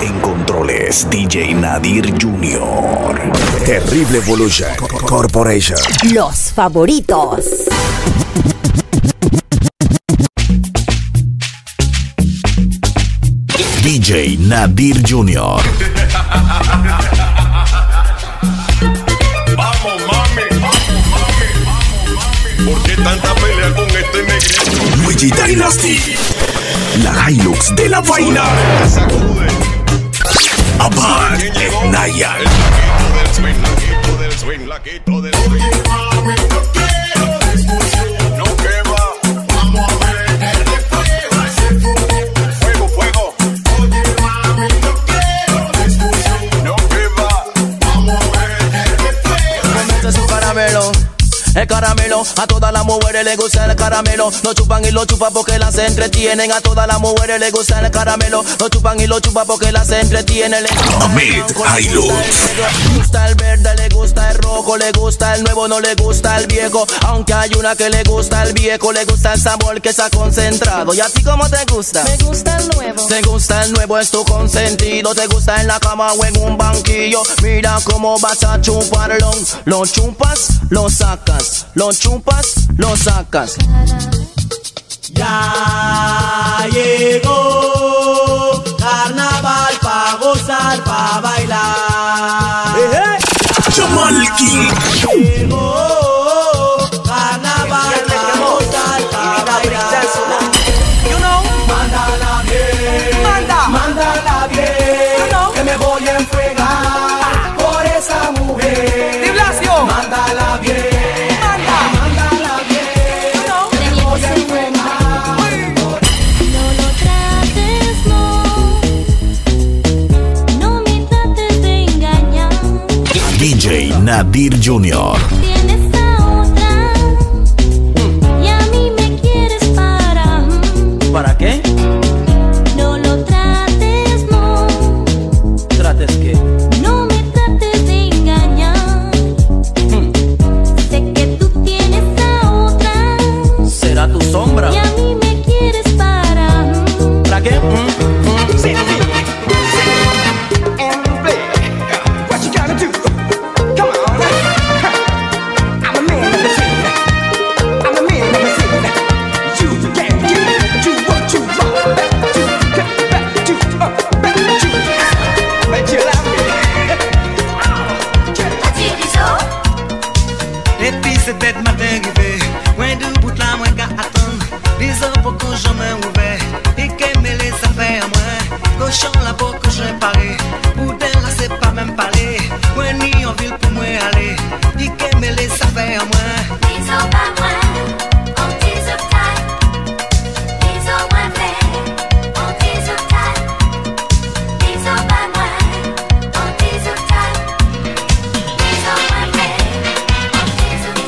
En controles, DJ Nadir Jr. Terrible Evolution Corporation. Los favoritos. DJ Nadir Jr. Vamos, mami. ¿Por qué tanta pelea con este negrito? Luigi Dynasty. La Hilux de la vaina. Abad Nayal. Laquito del swing. No quema. Vamos a ver fuego, fuego. Oye, mami, no quiero discusión. No quema. Vamos a ver Comienza su caramelo. El caramelo, a todas las mujeres les gusta el caramelo. Lo chupan y lo chupan porque las entretienen. A todas las mujeres les gusta el caramelo. Lo chupan y lo chupan porque las entretienen. Ahmed Hilux. Le gusta el verde, le gusta el rojo, le gusta el nuevo, no le gusta el viejo. Aunque hay una que le gusta el viejo, le gusta el sabor que está concentrado. ¿Y a ti cómo te gusta? Me gusta el nuevo. Te gusta el nuevo, es tu consentido. Te gusta en la cama o en un banquillo. Mira cómo vas a chuparlo. Lo chupas, lo sacas. Lo chupas, lo sacas. Ya llegó carnaval pa' gozar, pa' bailar. Jamal King. Llegó carnaval pa' gozar, pa' bailar. You know, mándala bien, mándala bien. You know, que me voy a enfregar por esa mujer. Diblacio, mándala bien. DJ Nadir Jr. Tienes a otra y a mí me quieres para. ¿Para qué? No lo trates, no. ¿Trates qué? No me trates de engañar. Sé que tú tienes a otra. ¿Será tu sombra? Y a mí me quieres para. ¿Para qué? C'est peut-être ma dérivée. Ouais, de bout là, moi, qu'à attendre. Les hommes pour que je me ouvert. Et qu'aimer les affaires, moi. Cochon là pour que je parie. Ou d'elle là, c'est pas même parler. Ouais, ni en ville pour moi aller. Et qu'aimer les affaires, moi. Ils ont pas moins, on dit of time. Ils ont moins fait, on dit of time. Ils ont pas moins, on dit of time. Ils ont moins fait, on dit of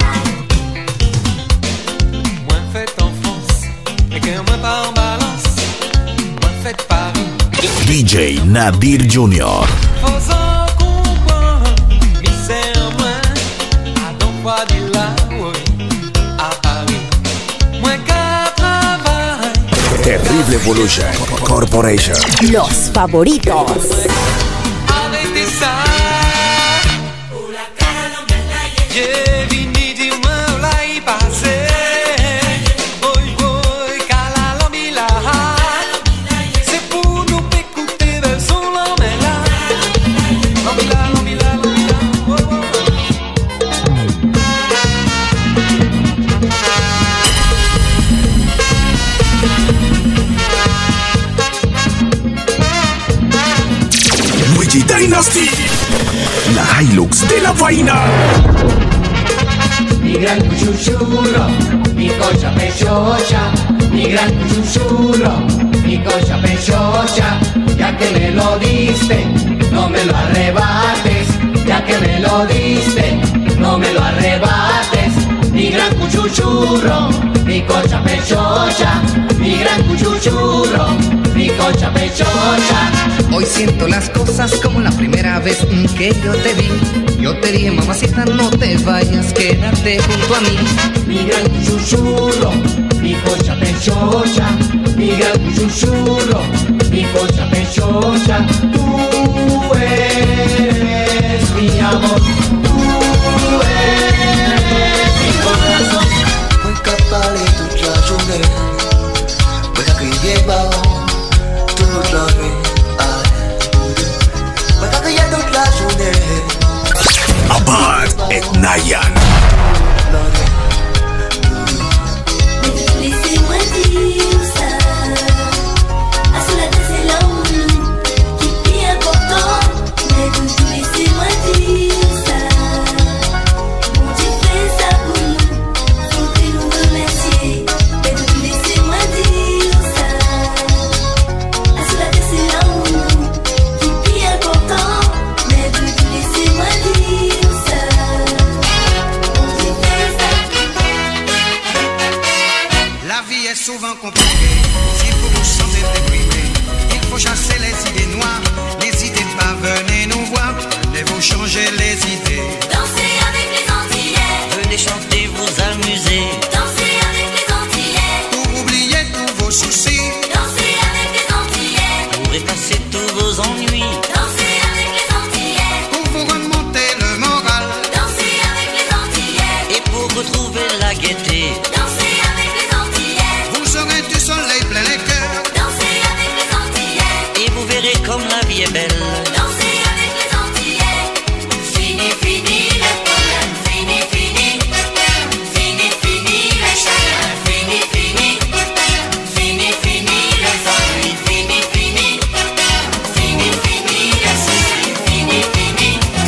time. Moins fait en France. Et que moi pas en balance. Moins fait Paris. DJ Nadir Jr. Faisant comprendre, misère moins. À donc pas de là, oui. À Paris. Moins qu'à travail. Terrible Evolution Corporation. Los favoritos. Arrêtez ça. J'ai venu dire moi où là y passer. Oi, oi, cala l'ambila. C'est pour nous écouter belle son l'ambila. L'ambila, l'ambila, l'ambila. Oh, oh, Luigi Dynasty. La Hilux de la vaina. Mi gran cuchuchurro, mi cocha pechocha, mi gran cuchuchurro, mi cocha pechocha, ya que me lo diste, no me lo arrebates, ya que me lo diste, no me lo arrebates, mi gran cuchuchurro, mi cocha pechocha, mi gran cuchuchurro, mi cocha pechocha. Hoy siento las cosas como la primera vez que yo te vi. Yo te dije, mamacita, no te vayas, quédate junto a mí. Mi gran cuchuchurro, mi cocha pechocha, mi gran cuchuchurro, mi cocha pechocha. Tú vos ennuis. Dansez avec les Antillais. Pour vous remonter le moral. Dansez avec les Antillais. Et pour retrouver la gaieté. Dansez avec les Antillais. Vous aurez du soleil plein les cœurs. Dansez avec les Antillais. Et vous verrez comme la vie est belle. Dansez avec les Antillais. Fini, fini les problèmes. Fini, fini. Fini, fini les chagrins. Fini, fini. Fini, fini les ennuis. Fini, fini. Fini, fini les soucis. Fini, fini.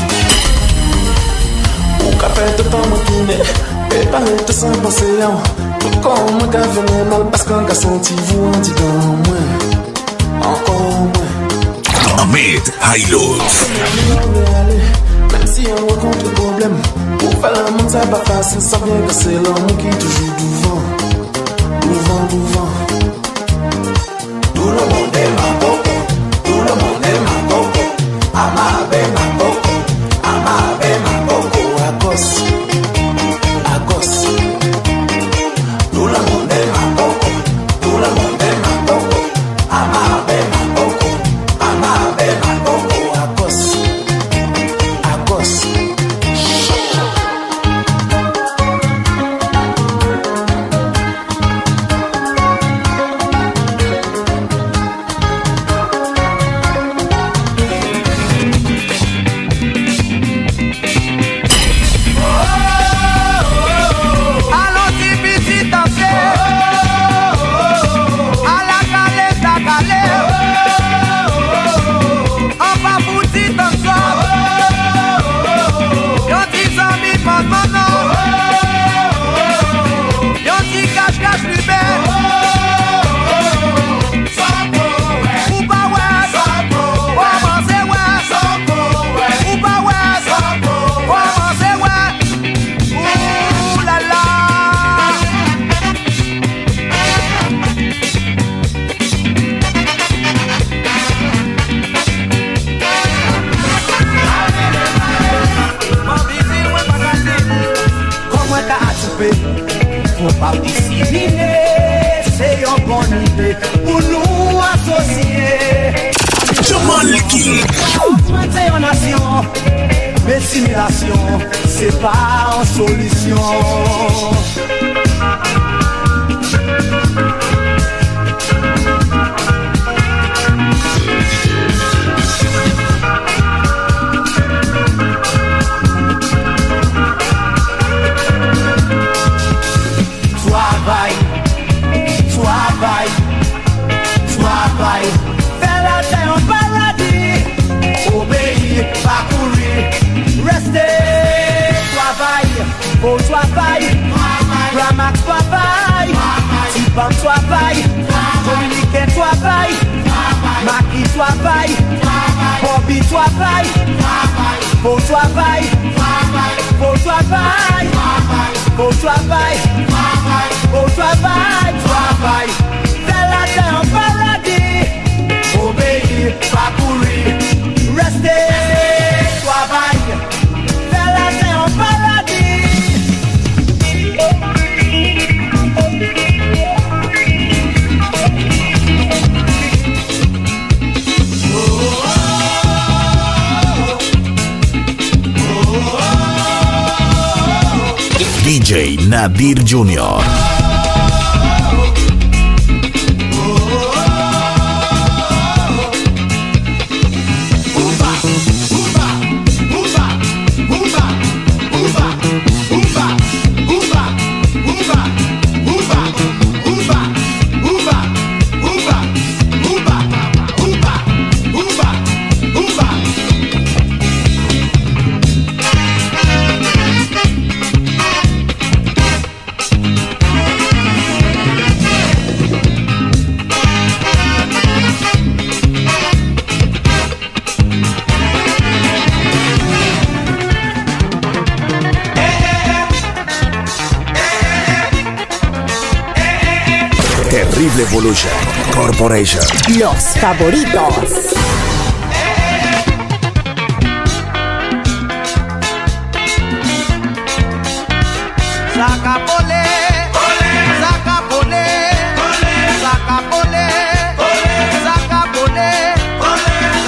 Ou ka fè tout an mwen toune, e pale tout san panse yon. Tout kon mwen ka vene mal, paskan ka senti vou an di dan mwen. Ankon mwen. Ahmed Hilux. Même si on rencontre problème, pour faire la monde ça pas facile, ça vient que c'est l'homme qui toujours devant. Devant. Tout le monde est ma coco, tout le monde est ma coco. Amabe ma coco, amabe ma coco. Agos. Tout le monde est ma coco, tout le monde est ma coco. Amabe ma coco, amabe ma coco. Agos. Allons-y, petit danser. À la calette, à calette. On va bouti danser. Yon ti zami maman. Yon ti cache lui belle. Ou pas ouais. Ou avancer ouais. Ou pas ouais. Ou avancer ouais. Ouh là là. Comment t'as attrapé? Faut pas dissiminer. C'est une bonne idée pour nous associer. Jamal King. C'est une nation. Mais simulation, c'est pas une solution. Travail, faire la terre en paradis. Obéir, parcourir, rester. Travail, beau travail, Ramax travail, Tipam travail, Dominicain travail, Maki travail, Bobby travail, beau travail, beau travail, beau travail, beau travail. Faire la terre en paradis. Obéir, parcourir, rester. Travail, faire la terre en paradis. DJ Nadir Jr. Terrible Evolution Corporation. Los favoritos. Sacapole, sacapole, sacapole, sacapole,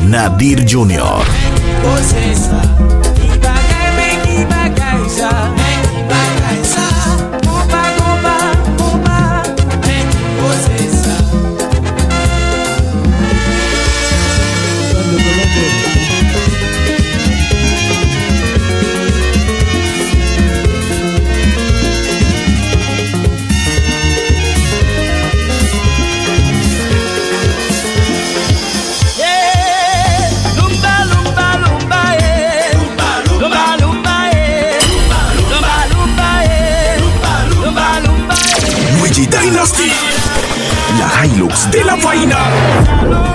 Nadir Jr. Dynasty, la Hilux de la vaina.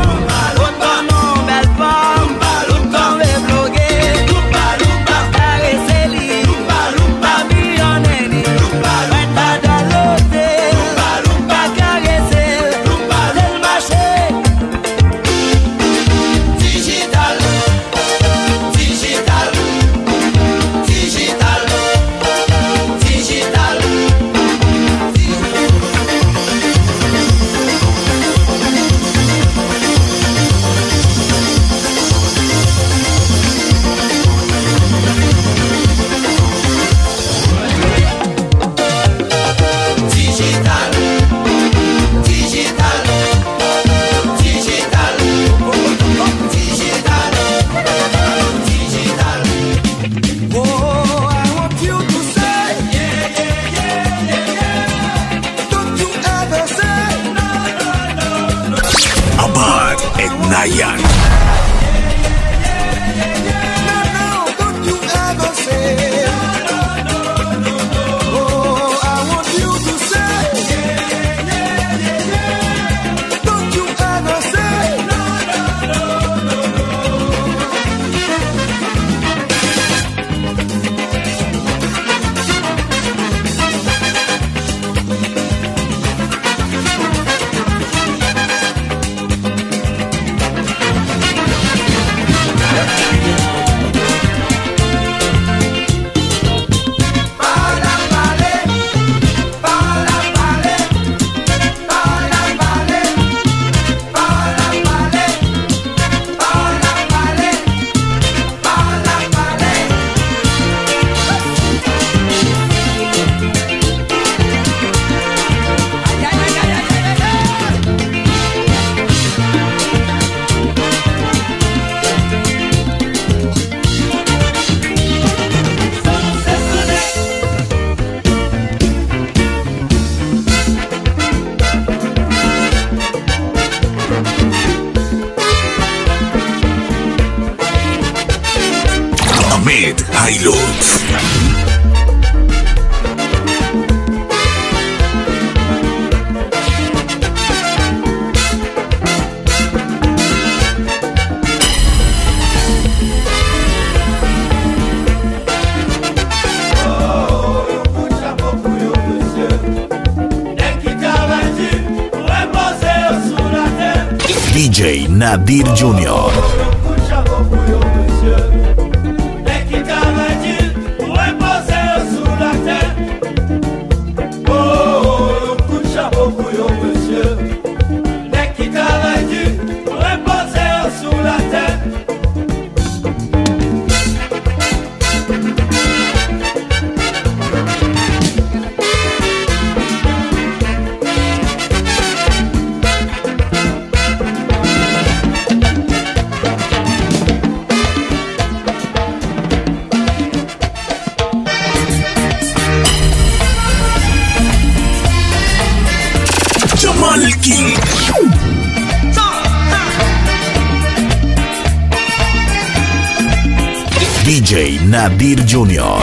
Nayan. Hilux. DJ Nadir Jr. King. DJ Nadir Jr.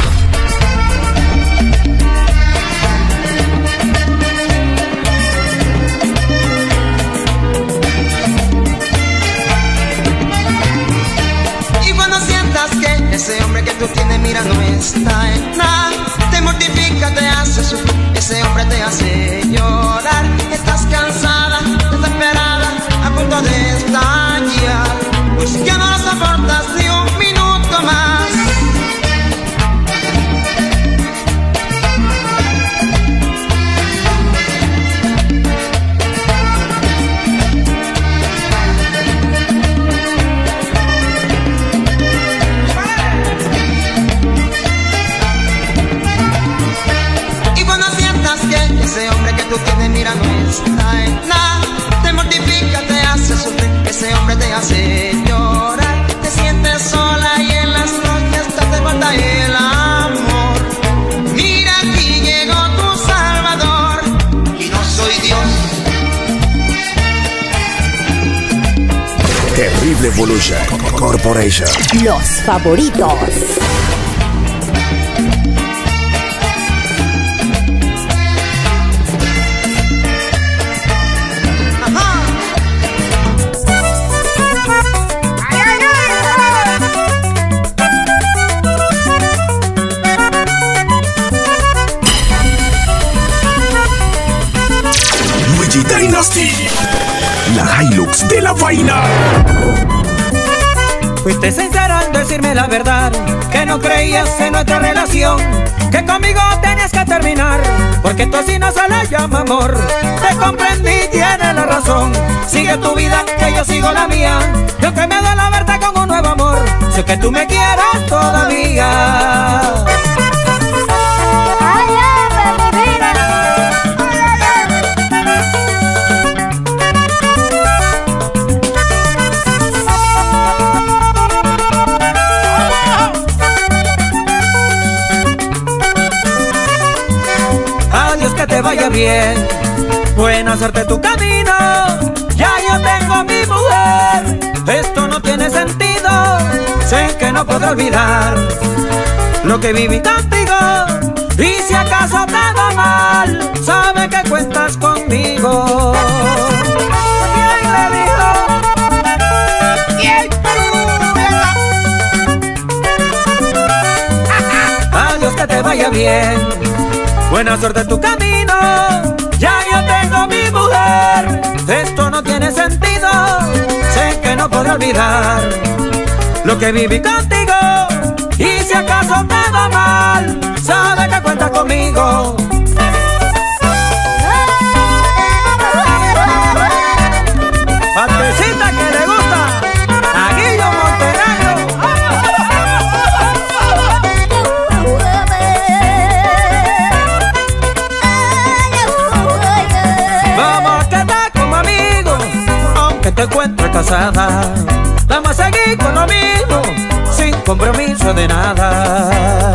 Y cuando sientas que ese hombre que tú tienes, mira, no está en nada, te mortifica, te hace sufrir, ese hombre te hace llorar, estás cansada, desesperada, a punto de estallar, pues ya no lo soportas ni un minuto más. que tú tienes, mira, no está en nada. Te mortifica, te hace sufrir, ese hombre te hace llorar. Te sientes sola y en las noches te falta el amor. Mira, aquí llegó tu Salvador y no soy Dios. Terrible Evolution Corporation. Los favoritos. Luigi Dynasty. La Hilux de la vaina. Fuiste sincero al decirme la verdad, que no creías en nuestra relación, que conmigo tenías que terminar, porque tú así no se le llama amor. Te comprendí, tienes la razón. Sigue tu vida, que yo sigo la mía. Yo que me duele verte con un nuevo amor. Sé que tú me quieres todavía. Que te vaya bien, buena suerte tu camino. Ya yo tengo mi mujer, esto no tiene sentido. Sé que no podré olvidar lo que viví contigo. Y si acaso te va mal, sabe que cuentas conmigo. ¿Quién le dijo? ¿Quién? Adiós, que te vaya bien, buena suerte tu camino. Ya yo tengo mi mujer, esto no tiene sentido. Sé que no podré olvidar lo que viví contigo. Y si acaso te va mal, sabe que cuenta conmigo. Partecita que le gusta a Guillo Montenegro. Vamos a quedar como amigos, aunque te encuentres casada. Vamos a seguir con lo mismo, sin compromiso de nada.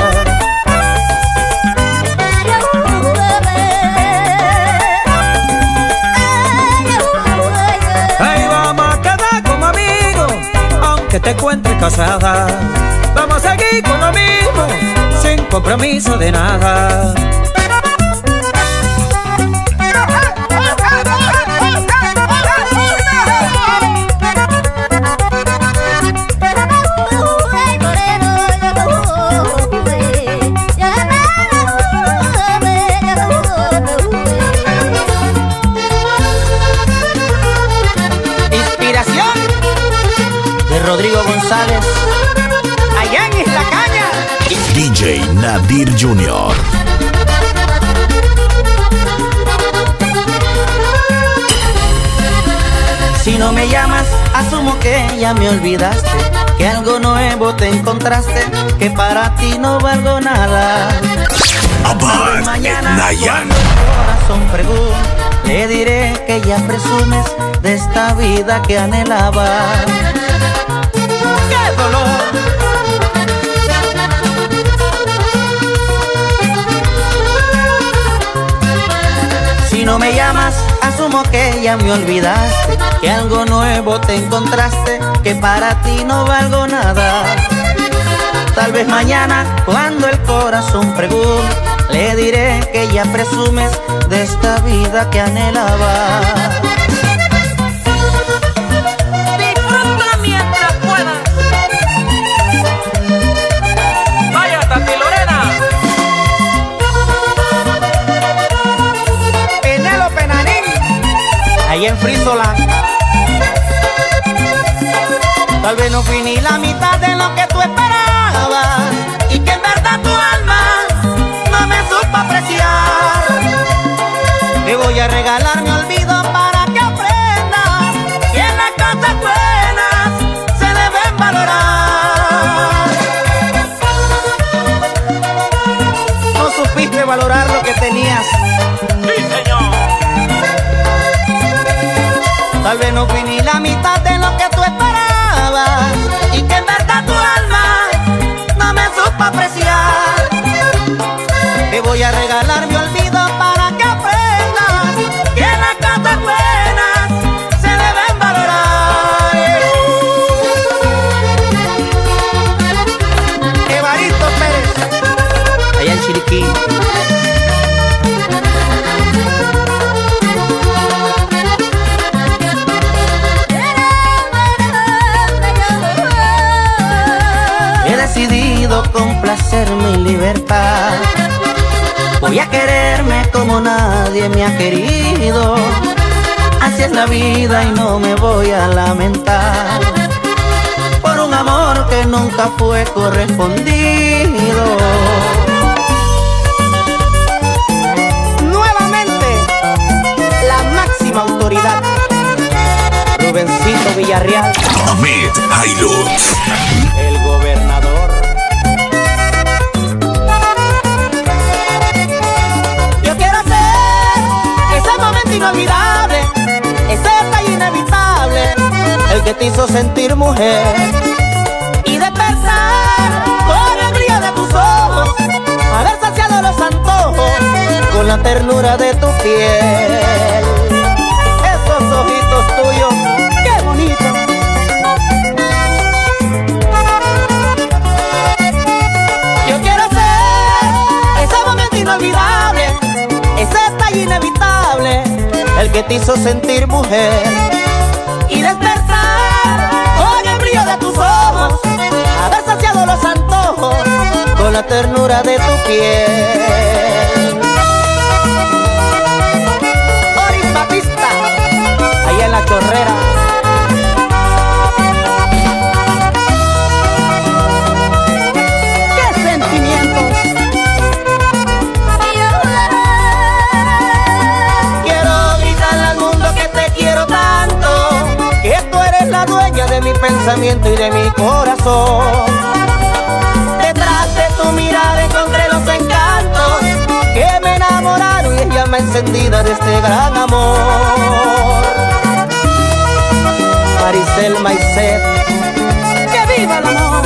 Ay, vamos a quedar como amigos, aunque te encuentres casada. Vamos a seguir con lo mismo, sin compromiso de nada. Rodrigo González, allá en Isla Caña. DJ Nadir Jr. Si no me llamas, asumo que ya me olvidaste, que algo nuevo te encontraste, que para ti no valgo nada. Abad Nayan. Corazón pregunta, le diré que ya presumes de esta vida que anhelaba. ¡Qué dolor! Si no me llamas, asumo que ya me olvidaste, que algo nuevo te encontraste, que para ti no valgo nada. Tal vez mañana, cuando el corazón pregunte, le diré que ya presumes de esta vida que anhelaba. Disfruta mientras puedas. Vaya, Tati Lorena. Penélope Nanín, ahí en Frisola. Tal vez no fui ni la mitad de lo que tú esperabas, y que en verdad tu alma no me supo apreciar. Te voy a regalar mi olvido para que aprendas que las cosas buenas se deben valorar. No supiste valorar lo que tenías. Sí, señor. nadie me ha querido. Así es la vida y no me voy a lamentar por un amor que nunca fue correspondido. Nuevamente, la máxima autoridad, Rubencito Villarreal, Ahmed Hilux, el gobernador. Yo quiero ser ese momento inolvidable, ese detalle inevitable, el que te hizo sentir mujer y despertar con el brillo de tus ojos, haber saciado los antojos con la ternura de tu piel. Esos ojitos tuyos, qué bonito. Yo quiero ser ese momento inolvidable, ese detalle inevitable, el que te hizo sentir mujer y despertar con el brillo de tus ojos, haber saciado los antojos con la ternura de tu piel. Oris Batista, ahí en la Chorrera. ¡Qué sentimientos! Quiero gritarle al mundo que te quiero tanto, que tú eres la dueña de mi pensamiento y de mi corazón. Detrás de tu mirada encontré los encantos que me enamoraron y es llama encendida de este gran amor. Maricel Maicet, ¡que viva el amor!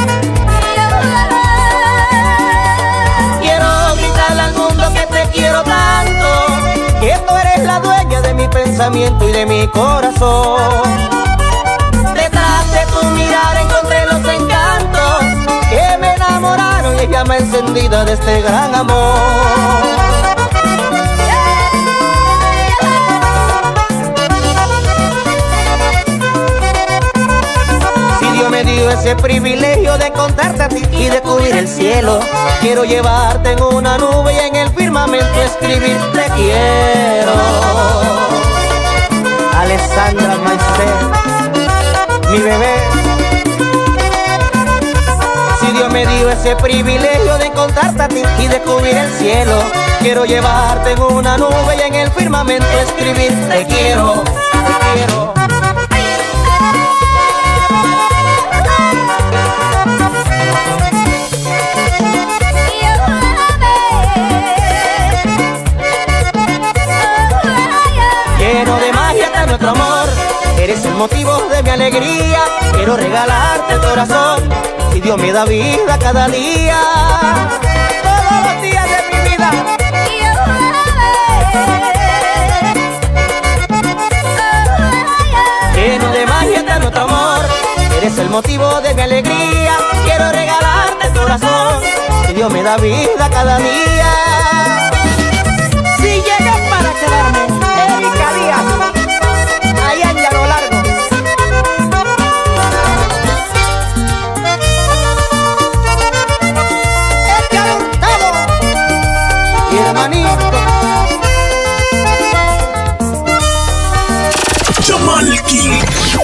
Quiero gritarle al mundo que te quiero tanto, que tú eres la dueña de mi pensamiento y de mi corazón. Detrás de tu mirada encontré los encantos que me enamoraron y es llama encendida de este gran amor. Me dio ese privilegio de contarte a ti y de cubrir el cielo. Quiero llevarte en una nube y en el firmamento escribir te quiero. Alessandra Maicet, mi bebé. Si Dios me dio ese privilegio de contarte a ti y de cubrir el cielo, quiero llevarte en una nube y en el firmamento escribir te quiero, te quiero. Lleno de magia está nuestro amor, eres el motivo de mi alegría. Quiero regalarte el corazón, si Dios me da vida cada día, todos los días de mi vida. Lleno de magia está nuestro amor, eres el motivo de mi alegría. Quiero regalarte el corazón, si Dios me da vida cada día. Si llegas para quedarme, Erika Díaz, allá en Llano Largo. Edgar Hurtado y hermanito Jamal King.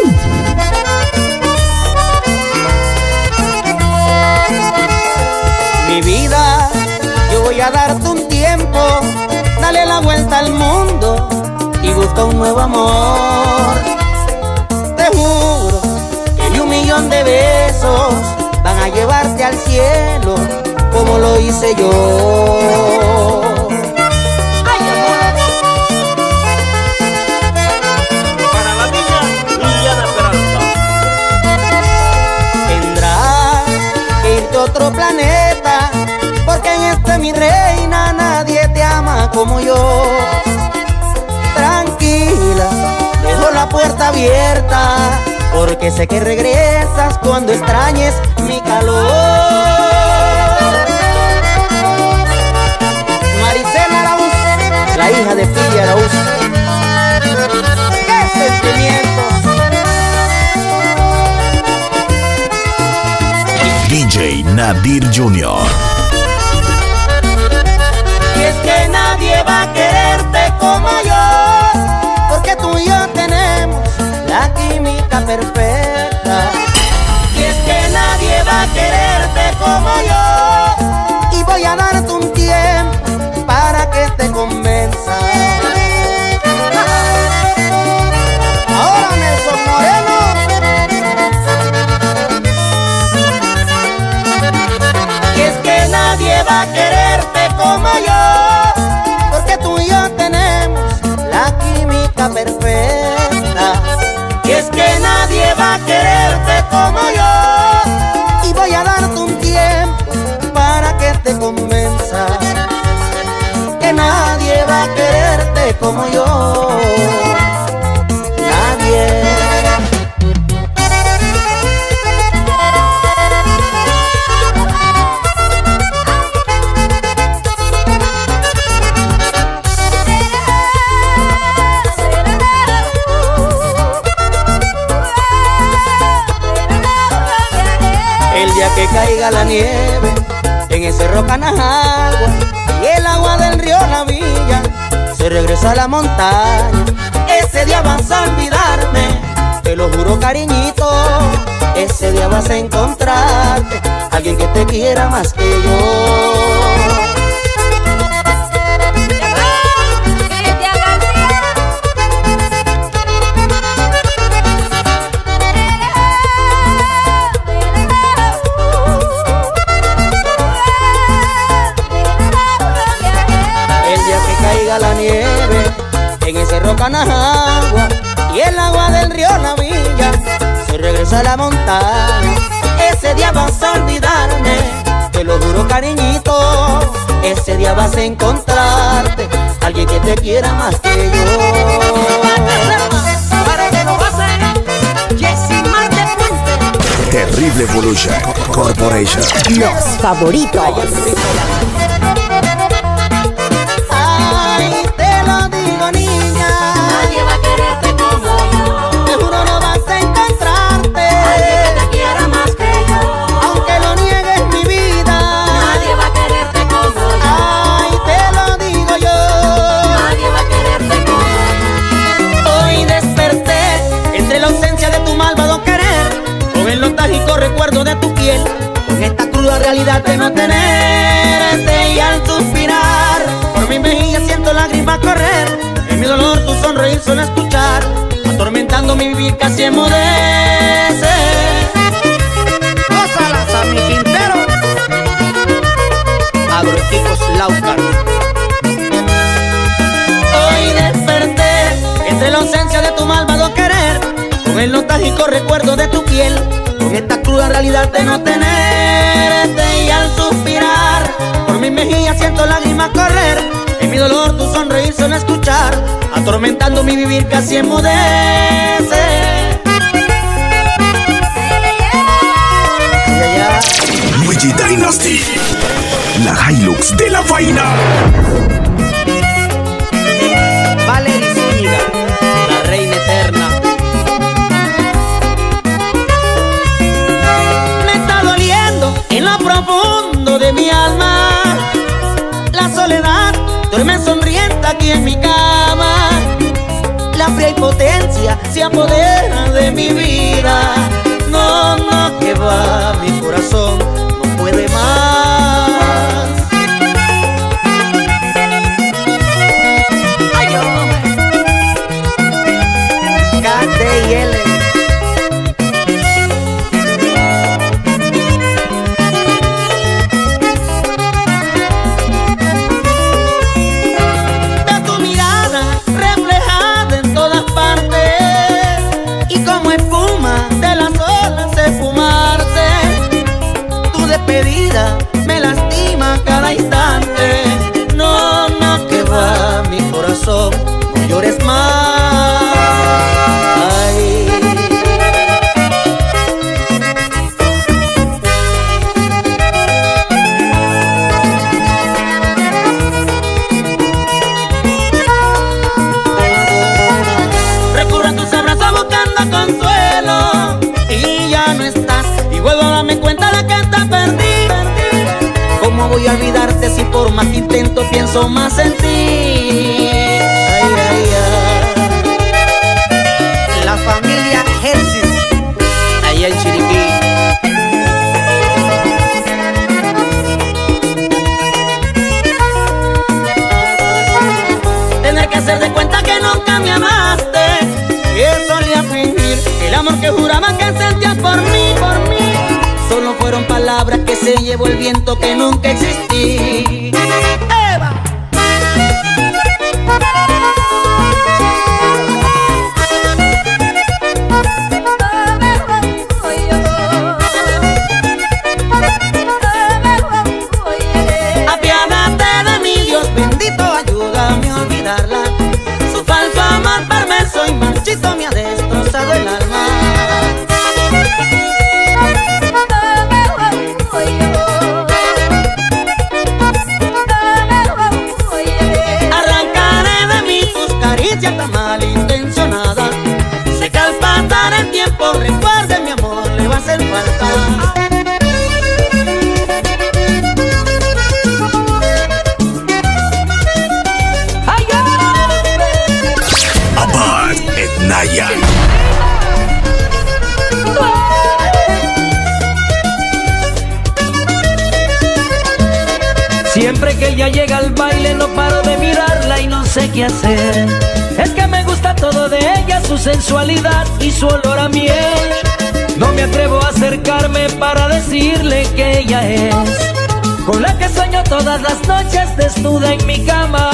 Mi vida, yo voy a darte un tiempo, dale la vuelta al mundo y busca un nuevo amor. Te juro que ni 1.000.000 de besos van a llevarte al cielo como lo hice yo. Ay, amor. Para la niña Liliana Peralta. Tendrás que irte a otro planeta, porque en este mi reina nadie te ama como yo. Tranquila, dejo la puerta abierta, porque sé que regresas cuando extrañes mi calor. Maricela Araúz, la hija de Pili Araúz. ¡Qué sentimientos! DJ Nadir Jr. Y es que nadie va a quererte chica perfecta. Y es que nadie va a quererte como yo. Y voy a darte un tiempo para que te convenza que nadie va a quererte como yo. Nadie. Que caiga la nieve en ese Cerro Canajagua y el agua del río La Villa se regresa a la montaña. Ese día vas a olvidarme, te lo juro, cariñito. Ese día vas a encontrarte alguien que te quiera más que yo. La nieve en ese Cerro Canajagua y el agua del río La Villa se regresa a la montaña. Ese día vas a olvidarme, te lo juro, cariñito. Ese día vas a encontrarte alguien que te quiera más que yo. Para que no vas a Jessy Marte Puente. Terrible Evolution Corporation. Los favoritos. Recuerdo de tu piel, con esta cruda realidad de no tenerte. Y al suspirar por mi mejilla siento lágrimas correr. En mi dolor tu sonreír suelo escuchar, atormentando mi vivir casi enmudece. Gózalas a mi Quintero, Agroequipos Laucar. Hoy desperté entre la ausencia de tu malvado querer, con el nostálgico recuerdo de tu piel, con esta cruda realidad de no tenerte. Y al suspirar por mi mejilla siento lágrimas correr. En mi dolor tu sonreír suena escuchar, atormentando mi vivir casi enmudece. Luigi Dynasty, la Hilux de la vaina. Valery Zúñiga, la reina eterna. En lo profundo de mi alma, la soledad duerme sonriente aquí en mi cama. La fría impotencia se apodera de mi vida. No, no, que va, mi corazón no puede más. Ay, hombre. KTL. Me lastima cada instante. No, no, que va, mi corazón, no llores más. Ay. Recurro a tus abrazos buscando consuelo y ya no estás, y vuelvo a darme cuenta de que te perdí. ¿Cómo voy a olvidarte si por más que intento pienso más en ti? Ay, ay, ay. La familia Génesis, ahí en Chiriquí. Tener que hacer de cuenta que nunca me amaste, que solía fingir el amor que juraba que sentías por mí, por mí. Solo fueron palabras que se llevó el viento, que nunca existí. ¡Eva! besito me ha destrozado el alma. Arrancaré de mí tus caricias tan malintencionadas. Sé que al pasar el tiempo recuerde mi amor le va a hacer falta. Abad Etnaya. Siempre que ella llega al baile no paro de mirarla y no sé qué hacer. Es que me gusta todo de ella, su sensualidad y su olor a miel. No me atrevo a acercarme para decirle que ella es con la que sueño todas las noches desnuda en mi cama.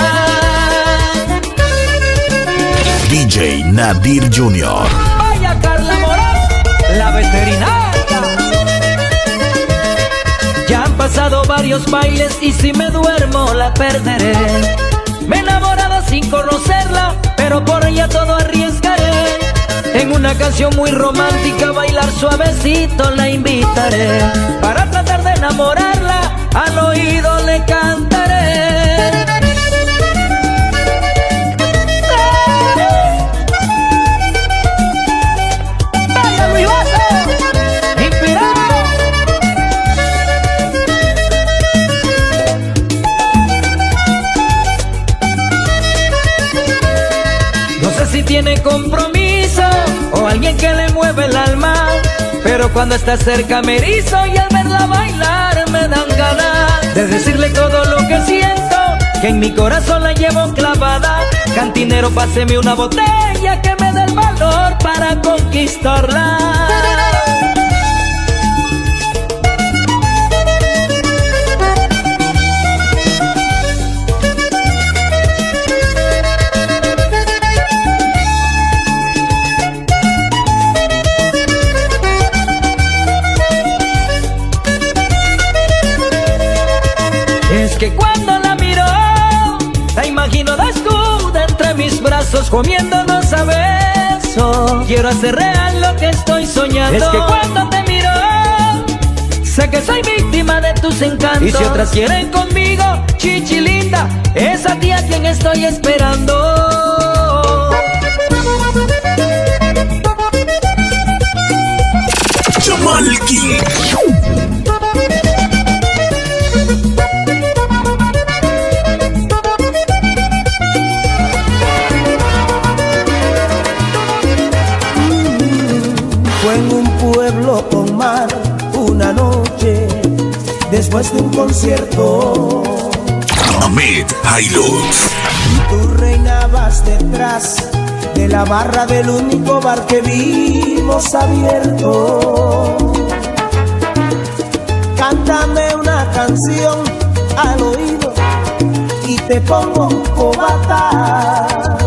DJ Nadir Jr. Vaya Carla Morán, la veterinaria. Ya han pasado varios bailes y si me duermo la perderé. Me he enamorado sin conocerla, pero por ella todo arriesgaré. En una canción muy romántica bailar suavecito la invitaré. Para tratar de enamorarla, al oído le cantaré. ¡Vaya Luis Vaso! ¡Inspirado! No sé si tiene compromiso o alguien que le mueve el alma, pero cuando está cerca me erizo y al verla bailar me dan ganas de decirle todo lo que siento, que en mi corazón la llevo clavada. Cantinero, páseme una botella que me dé el valor para conquistarla. Es que cuando la miro, la imagino desnuda entre mis brazos, comiéndonos a besos. Quiero hacer real lo que estoy soñando. Es que cuando te miro, sé que soy víctima de tus encantos. Y si otras quieren conmigo, chichi linda, es a ti a quien estoy esperando. Jamal King. Fue en un pueblo con mar una noche después de un concierto. Ahmed Hilux. Tú reinabas detrás de la barra del único bar que vimos abierto. Cántame una canción al oído y te pongo cobata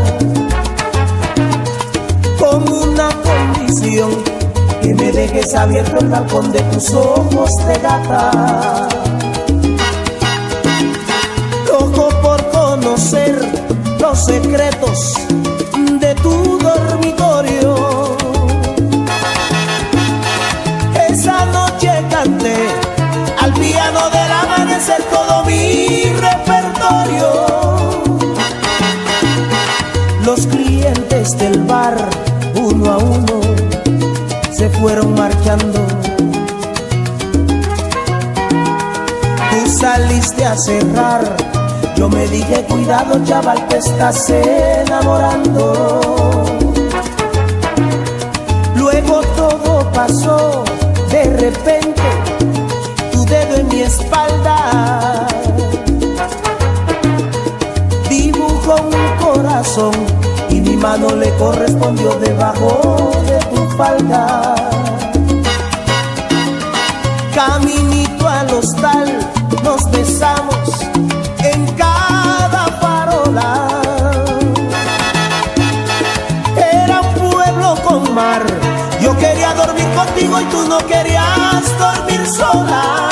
con una condición: que me dejes abierto el balcón de tus ojos de gata. Loco por conocer los secretos de tu dormitorio. Esa noche canté al piano del amanecer todo mi repertorio. Los clientes del bar, uno a uno, se fueron marchando. Tú saliste a cerrar, yo me dije cuidado chaval, te estás enamorando. Luego todo pasó, de repente, tu dedo en mi espalda dibujó un corazón y mi mano le correspondió debajo de tu falda. Caminito al hostal nos besamos en cada farola. Era un pueblo con mar, yo quería dormir contigo y tú no querías dormir sola.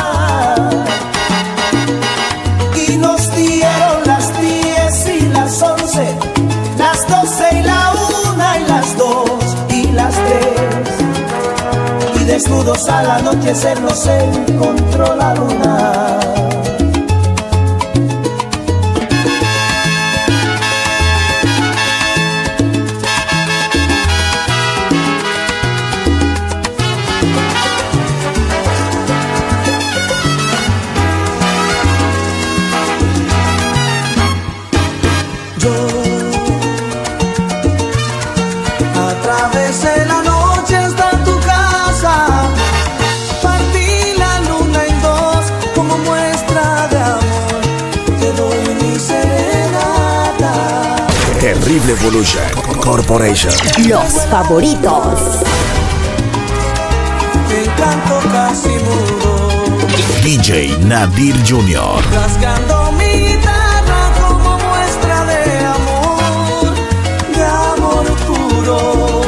Y nos dieron las 10 y las 11, las 12 y la 1 y las 2. desnudos al anochecer nos encontró la luna. Atravesé la noche hasta tu casa, partí la luna en dos como muestra de amor, te doy mi serenata. Terrible Evolution Corporation. Los favoritos. Me encanto casi mudo, DJ Nadir Jr. rasgando mi guitarra como muestra de amor puro,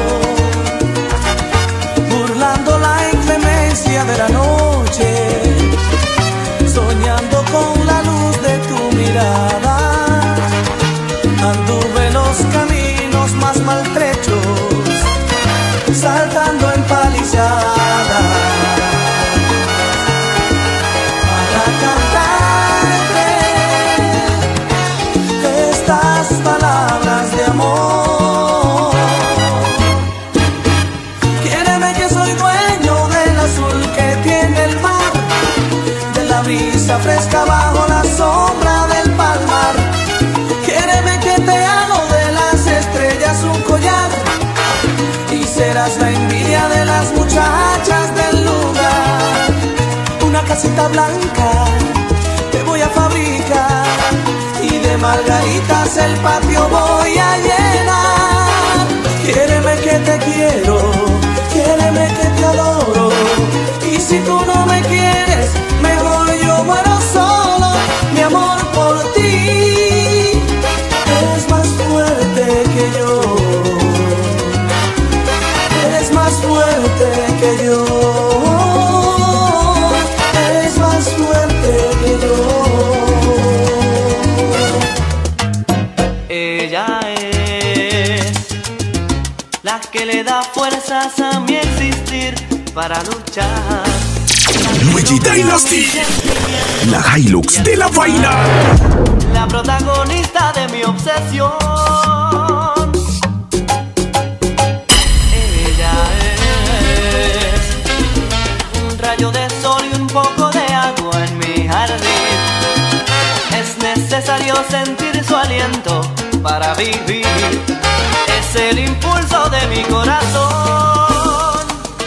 burlando la inclemencia de la noche, soñando con la luz de tu mirada. Anduve los caminos más maltrechos, saltando en palizadas, para cantarte estas palabras de amor. Quiéreme que soy dueño del azul que tiene el mar, de la brisa fresca bajo la sombra del palmar. Quiéreme que te hago de las estrellas un collar, y serás la envidia de las muchachas del lugar. Una casita blanca te voy a fabricar, y de margaritas el patio voy a llenar. Quiéreme que te quiero, quiéreme que te adoro, y si tú no me quieres, mejor yo muero solo. Mi amor por ti es más fuerte que yo, es más fuerte que yo, es más fuerte que yo. Ella es la que le da fuerzas a mi existir para luchar. Luigi Dynasty, la Hilux de la vaina. La protagonista de mi obsesión. Ella es un rayo de sol y un poco de agua en mi jardín. Es necesario sentir su aliento para vivir. Es el impulso de mi corazón.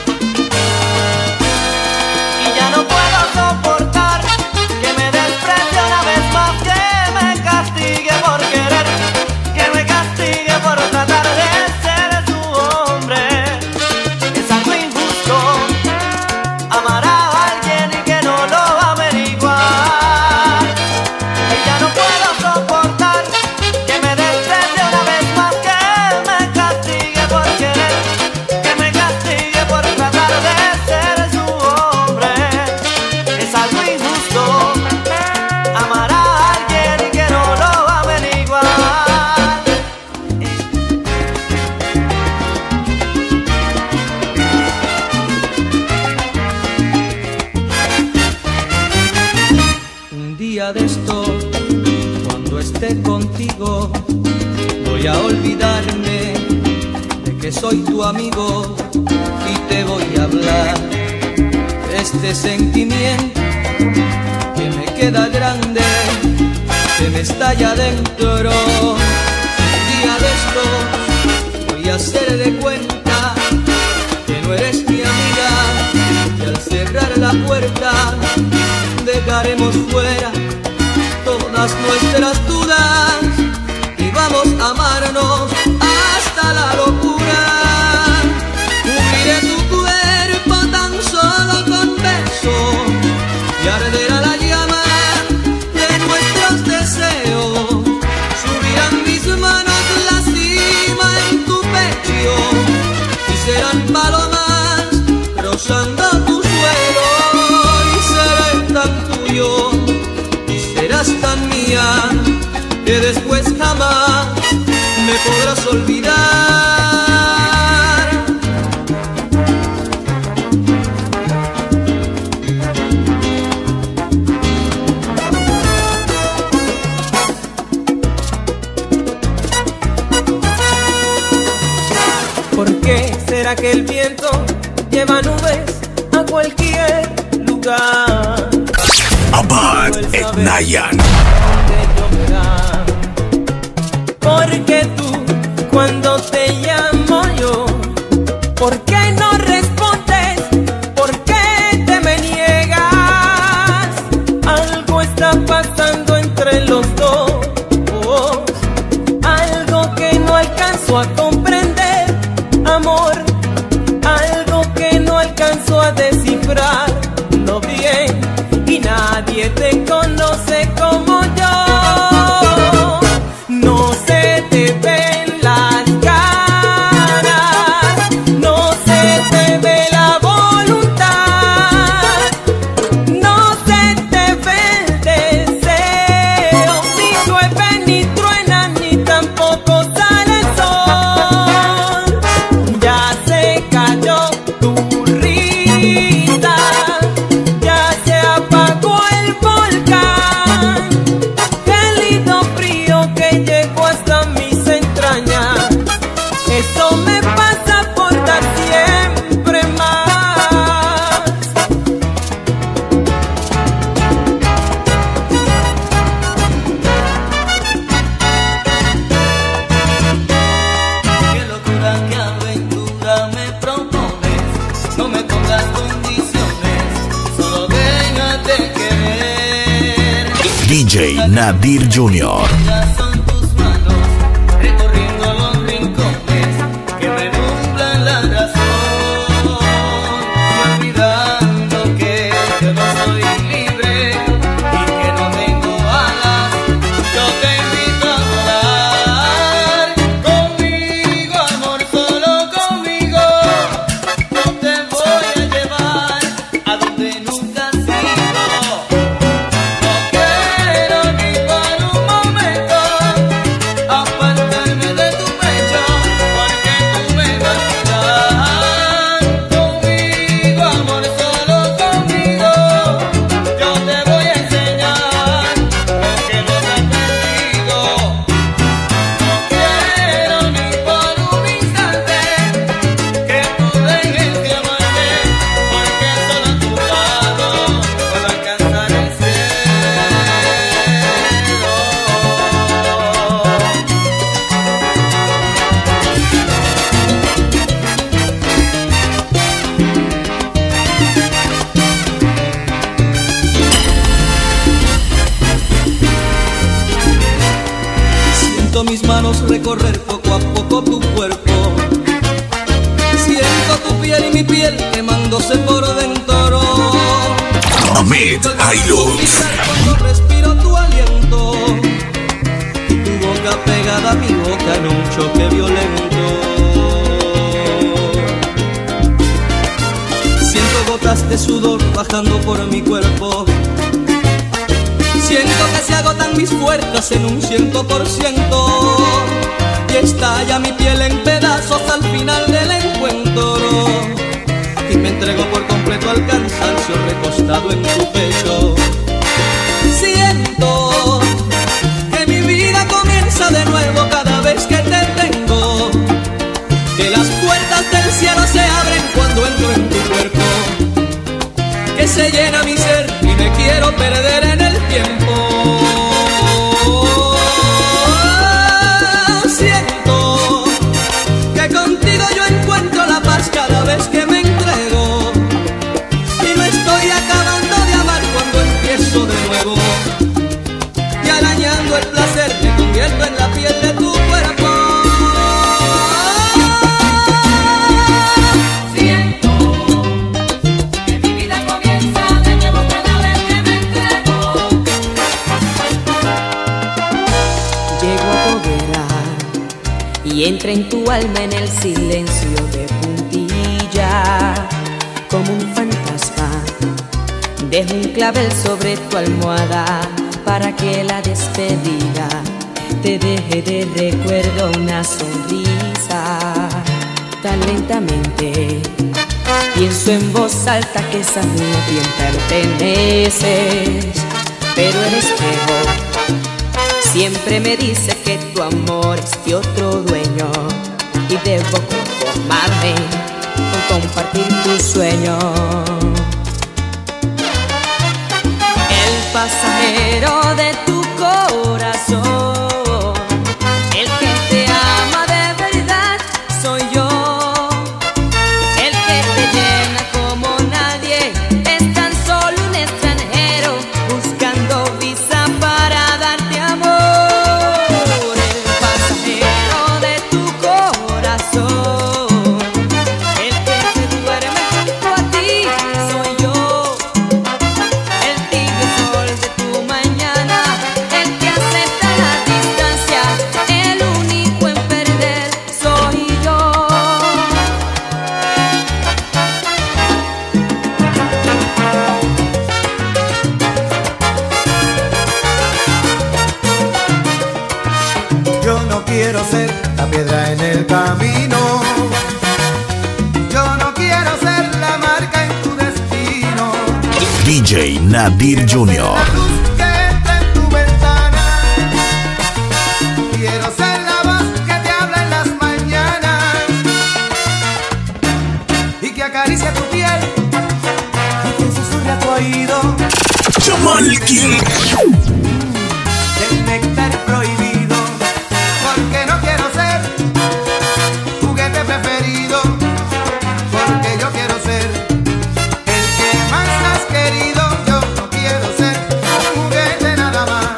Y ya no puedo soportar que me desprecie una vez más, que me castigue por querer, que me castigue por tratar de ser su hombre. Es algo injusto amar a alguien y que no lo averiguar. Y ya no puedo soportar que me desprecie una vez más, que me castigue por querer, que me castigue por tratar de ser su hombre. Es algo injusto amar a alguien y que no lo averiguar. Un día de esto, cuando esté contigo, voy a olvidarme de que soy tu amigo y te voy a hablar de este sentimiento que me queda grande, que me estalla dentro. Un día de esto voy a hacer de cuenta que no eres mi amiga, y al cerrar la puerta dejaremos fuera todas nuestras dudas y vamos a amarnos hasta la locura. Cubriré tu cuerpo tan solo con besos y arderá la llama de nuestros deseos. Subirán mis manos la cima en tu pecho y serán palomas rozando tu suelo, y seré tan tuyo y serás tan mía que después jamás me podrás ¿Por qué será que el viento lleva nubes a cualquier lugar? Abad Etnayan. Porque tú, cuando te llamo yo, ¿por qué no respondes? ¿Por qué te me niegas? Algo está pasando entre los dos, algo que no alcanzo a comprender, amor, algo que no alcanzo a descifrarlo bien, y nadie te conoce como yo. No se te ven las caras, no se te ve la voluntad, no se te ve el deseo, ni llueve ni truena ni tampoco sale el sol. Ya se cayó tu risa, ya se apagó el volcán, gélido frío que llegó hasta mis entrañas. Eso me pasa por dar siempre más. Qué locura, qué aventura me propones. No me pongas condiciones, solo déjate querer. DJ Nadir Jr. Ya son tus manos recorriendo los rincones que me nublan la razón, y olvidando que yo no soy libre y que no tengo alas. Yo te invito a volar conmigo, amor, solo conmigo. No te voy a llevar a donde nunca has ido. No quiero ni por un momento apartarme de tu pecho, porque tú me vas a dar. Conmigo, amor, solo conmigo. Yo te voy a enseñar lo que no te has perdido. No quiero ni por un instante que tú dejes de amarme, porque solo a tu lado puedo alcanzar el cielo. Siento mis manos recorrer poco a poco tu cuerpo. Siento tu piel y mi piel quemándose por dentro. Ahmed Hilux. Cuando respiro tu aliento y tu boca pegada a mi boca en un choque violento. Siento gotas de sudor bajando por mi cuerpo. Siento que se agotan mis fuerzas en un 100%, y estalla mi piel en pedazos al final del encuentro, y me entrego por completo al cansancio recostado en tu pecho. Siento que mi vida comienza de nuevo cada vez que te tengo, que las puertas del cielo se abren cuando entro en tu cuerpo, que se llena mi ser y me quiero perder en el tiempo. Siento que contigo yo encuentro la paz cada vez que me entrego, y me estoy acabando de amar cuando empiezo de nuevo, y arañando el placer me convierto en la piel de tu cuerpo. Siento que mi vida comienza de nuevo cada vez que me entrego. Llego a tu hoguera y entra en tu alma en el silencio de puntilla. Como un fantasma, dejo un clavel sobre tu almohada para que la despedida te deje de recuerdo una sonrisa. Tan lentamente pienso en voz alta que sabes a quién perteneces, pero el espejo siempre me dice que tu amor es de otro dueño. y debo conformarme con compartir tus sueños. El pasajero de tu corazón, el que te ama de verdad soy yo, el que te llena como nadie, es tan solo un extranjero buscando visa para darte amor. El pasajero de tu corazón, el que se duerme junto a ti soy yo, el tibio sol de tu mañana, el que acepta la distancia, el único en perder soy yo. Yo no quiero ser la piedra en el camino. Yo no quiero ser la marca en tu destino. DJ Nadir Jr. La luz que entra en tu ventana. Quiero ser la voz que te habla en las mañanas y que acaricia tu piel y que susurre a tu oído. Jamal King. Del néctar prohibido, porque no quiero ser juguete preferido, porque yo quiero ser el que más has querido. Yo no quiero ser un juguete nada más.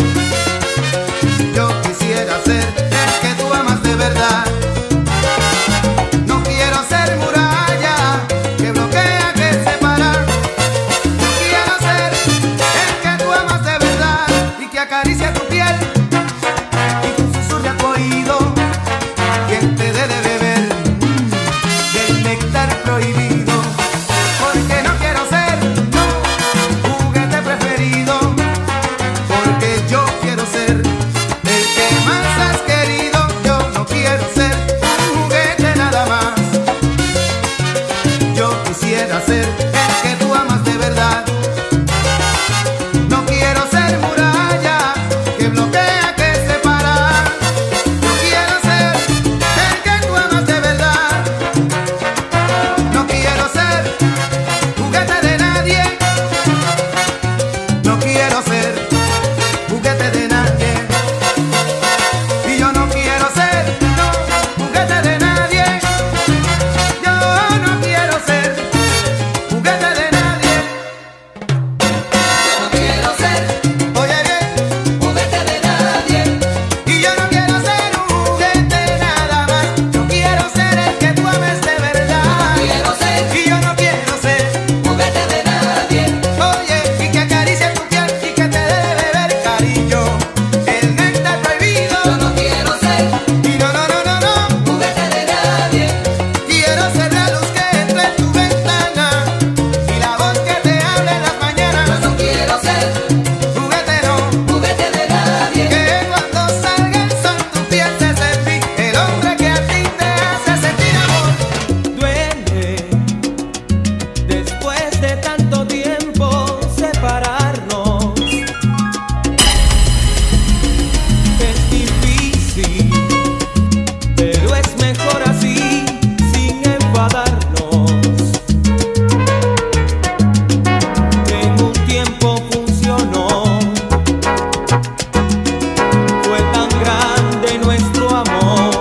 Yo quisiera ser el que tú amas de verdad. No quiero ser muralla que bloquea, que separa. No quiero ser el que tú amas de verdad y que acaricia tu piel y que susurre a tu oído, quien te dé de beber del néctar prohibido, porque no quiero ser no juguete preferido, porque yo quiero ser el que más has querido. Yo no quiero ser un juguete nada más. Yo quisiera ser el que tú amas de verdad. No quiero ser muralla que bloquea, que separa. Yo quiero ser el que tú amas de verdad. No quiero ser juguete de nadie. No quiero ser juguete de nadie. Y yo no quiero ser no juguete de nadie. Yo no quiero ser juguete de nadie. Yo no quiero ser, oye bien, juguete de nadie. Y yo no quiero ser un juguete nada más. Yo quiero ser el que tú ames de verdad. Quiero ser, y yo no quiero ser juguete de nadie. Oye, y que acaricie tu piel y que te dé de beber cariño. El néctar prohibido. Yo no quiero ser, y no, juguete de nadie. Quiero ser la luz que entra en tu ventana y la voz que te habla en las mañanas. Yo no quiero ser juguete, no, juguete de nadie. Que cuando salga el sol tu piel se sentí el hombre que a ti te hace sentir amor. Duele después de tanto tiempo separarnos. Es difícil, pero es mejor así, sin enfadarnos. En un tiempo funcionó, fue tan grande nuestro amor,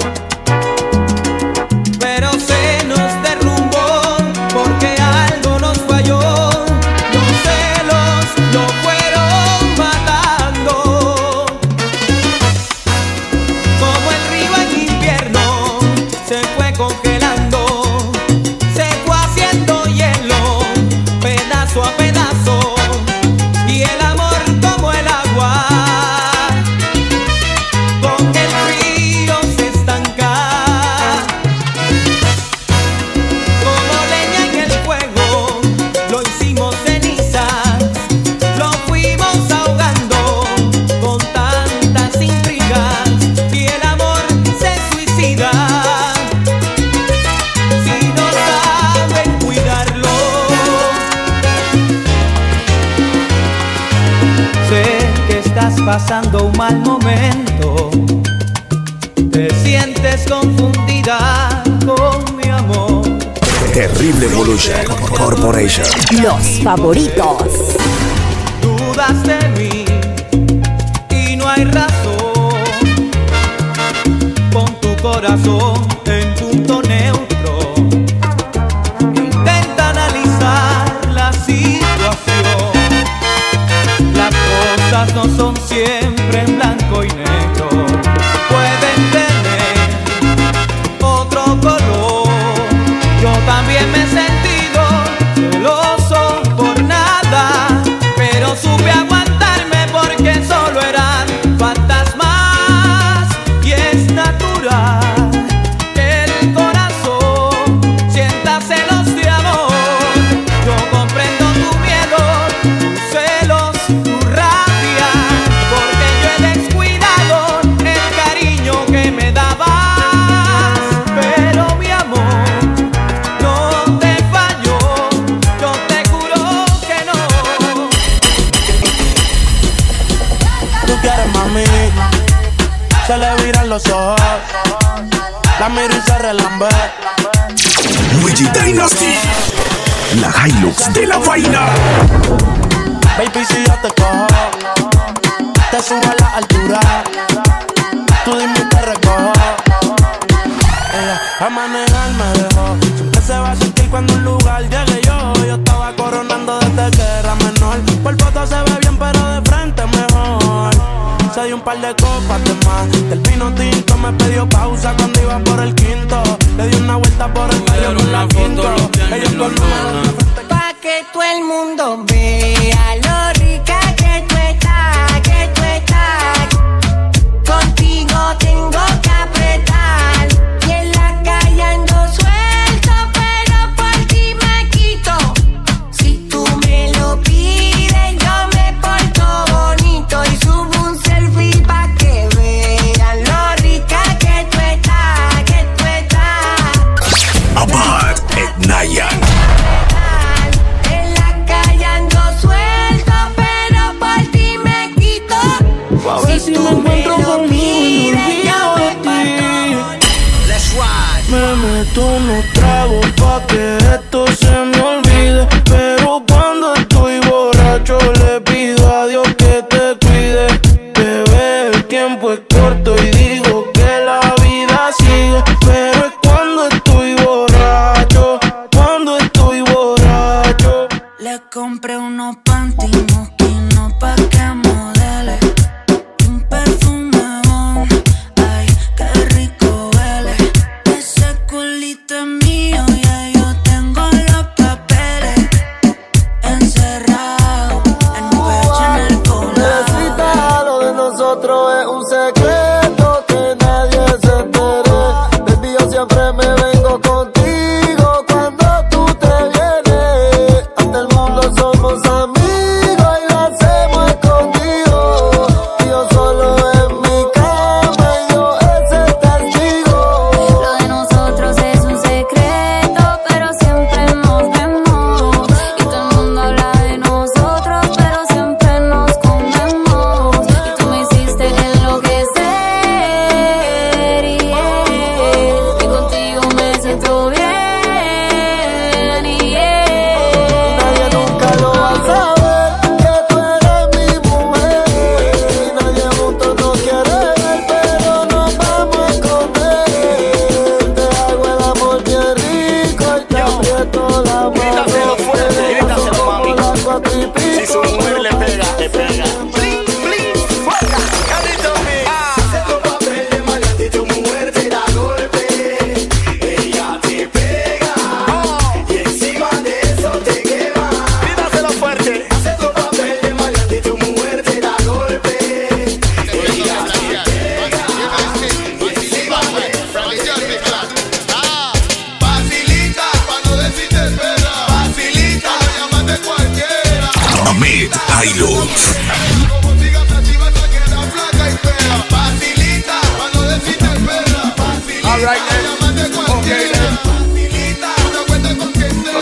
pero se nos derrumbó porque algo nos falló. Los celos lo fueron matando, como el río en invierno se fue congelando, se fue haciendo hielo, pedazo a pedazo, y el amor como el agua, con el río se estanca. Como leña en el fuego, lo hicimos cenizas, lo fuimos ahogando con tantas intrigas, y el amor se suicida si no saben cuidarlo. Sé que estás pasando un mal momento, te sientes confundido. Terrible Evolution Corporation. Los favoritos. Dudas de mí y no hay razón. Pon tu corazón en punto neutro. Intenta analizar la situación. Las cosas no son siempre en blanco y negro. Pueden tener otro color. Yo también me he sentido celoso por nada, pero supe aguantarme porque solo eran fantasmas. Y es natural que el corazón sienta celos de amor. Yo comprendo tu miedo, tus celos, tu rabia, porque yo he descuidado el cariño que me dabas. Pero mi amor no te falló, yo te juro que no. Tú quieres, mami, se le viran los ojos, la miro y se relambe. Luigi Dynasty, la Hilux de la vaina. Baby, si yo te cojo, te subo a la altura, tú dime y te recojo. Ella a manejar me dejó, siempre se va a sentir cuando un lugar llegue yo. Yo estaba coronando desde que era menor. Por foto se ve bien, pero de frente mejor. Se dio un par de copas de más, del vino tinto me pidió pausa cuando iba por el quinto. Le di una vuelta por el barrio con la quinto. Ellos con Pa' que todo el mundo vea lo rica que tú estás, que tú estás. Contigo tengo que apretar. Y en la calle ando suelto, pero por ti me quito. Si tú me lo pides, yo me porto bonito y subo un selfie pa' que vean lo rica que tú estás, que tú estás. Abad et Nayan. En la calle ando suelto, pero por ti me quito. A ver si me encuentro conmigo y me olvido de ti. Me meto unos tragos pa' que esto se me olvide, pero cuando estoy borracho le pido a Dios que te cuide. Bebé, el tiempo es corto y digo que la vida sigue, pero es cuando estoy borracho, cuando estoy borracho. Le compré unos panty mosquinos pa' que modele. Un perfume bon, ay, qué rico huele. Ese culito es mío, ya yo tengo los papeles. Encerrado en un pecho en el Necesita, lo de nosotros es un secreto que nadie se entere. Baby, yo siempre me vengo contigo cuando tú te vienes. Ante el mundo somos amigos y lo hacemos escondidos. Y yo solo en mi cama y yo ese testigo. Lo de nosotros es un secreto, pero siempre nos vemos. Y todo el mundo habla de nosotros, pero siempre nos comemos. Y tú me hiciste enloquecer, y contigo me siento bien, Nadie nunca lo va a saber que tú eres mi mujer. Y nadie juntos nos quiere ver, pero nos vamos a esconder. Te hago el amor bien rico y te aprieto la mano. Grítaselo fuerte, grítaselo, mami. Si su mujer le pega, te pega. Haciendo papel de maleante, tu mujer te da golpe. Ella te pega y encima de eso te quema. Grítaselo fuerte. Haciendo papel de maleante, tu mujer te da golpe. Ella te pega y encima de eso te quema. Facilita, pa' no decirte espera. Facilita, no llamas de cualquiera. Ahmed Hilux. Como sigas activa hasta que la flaca y fea. Facilita, pa' no decirte espera. Facilita, no llamas de cualquiera. Facilita, no cuentes con quien sea.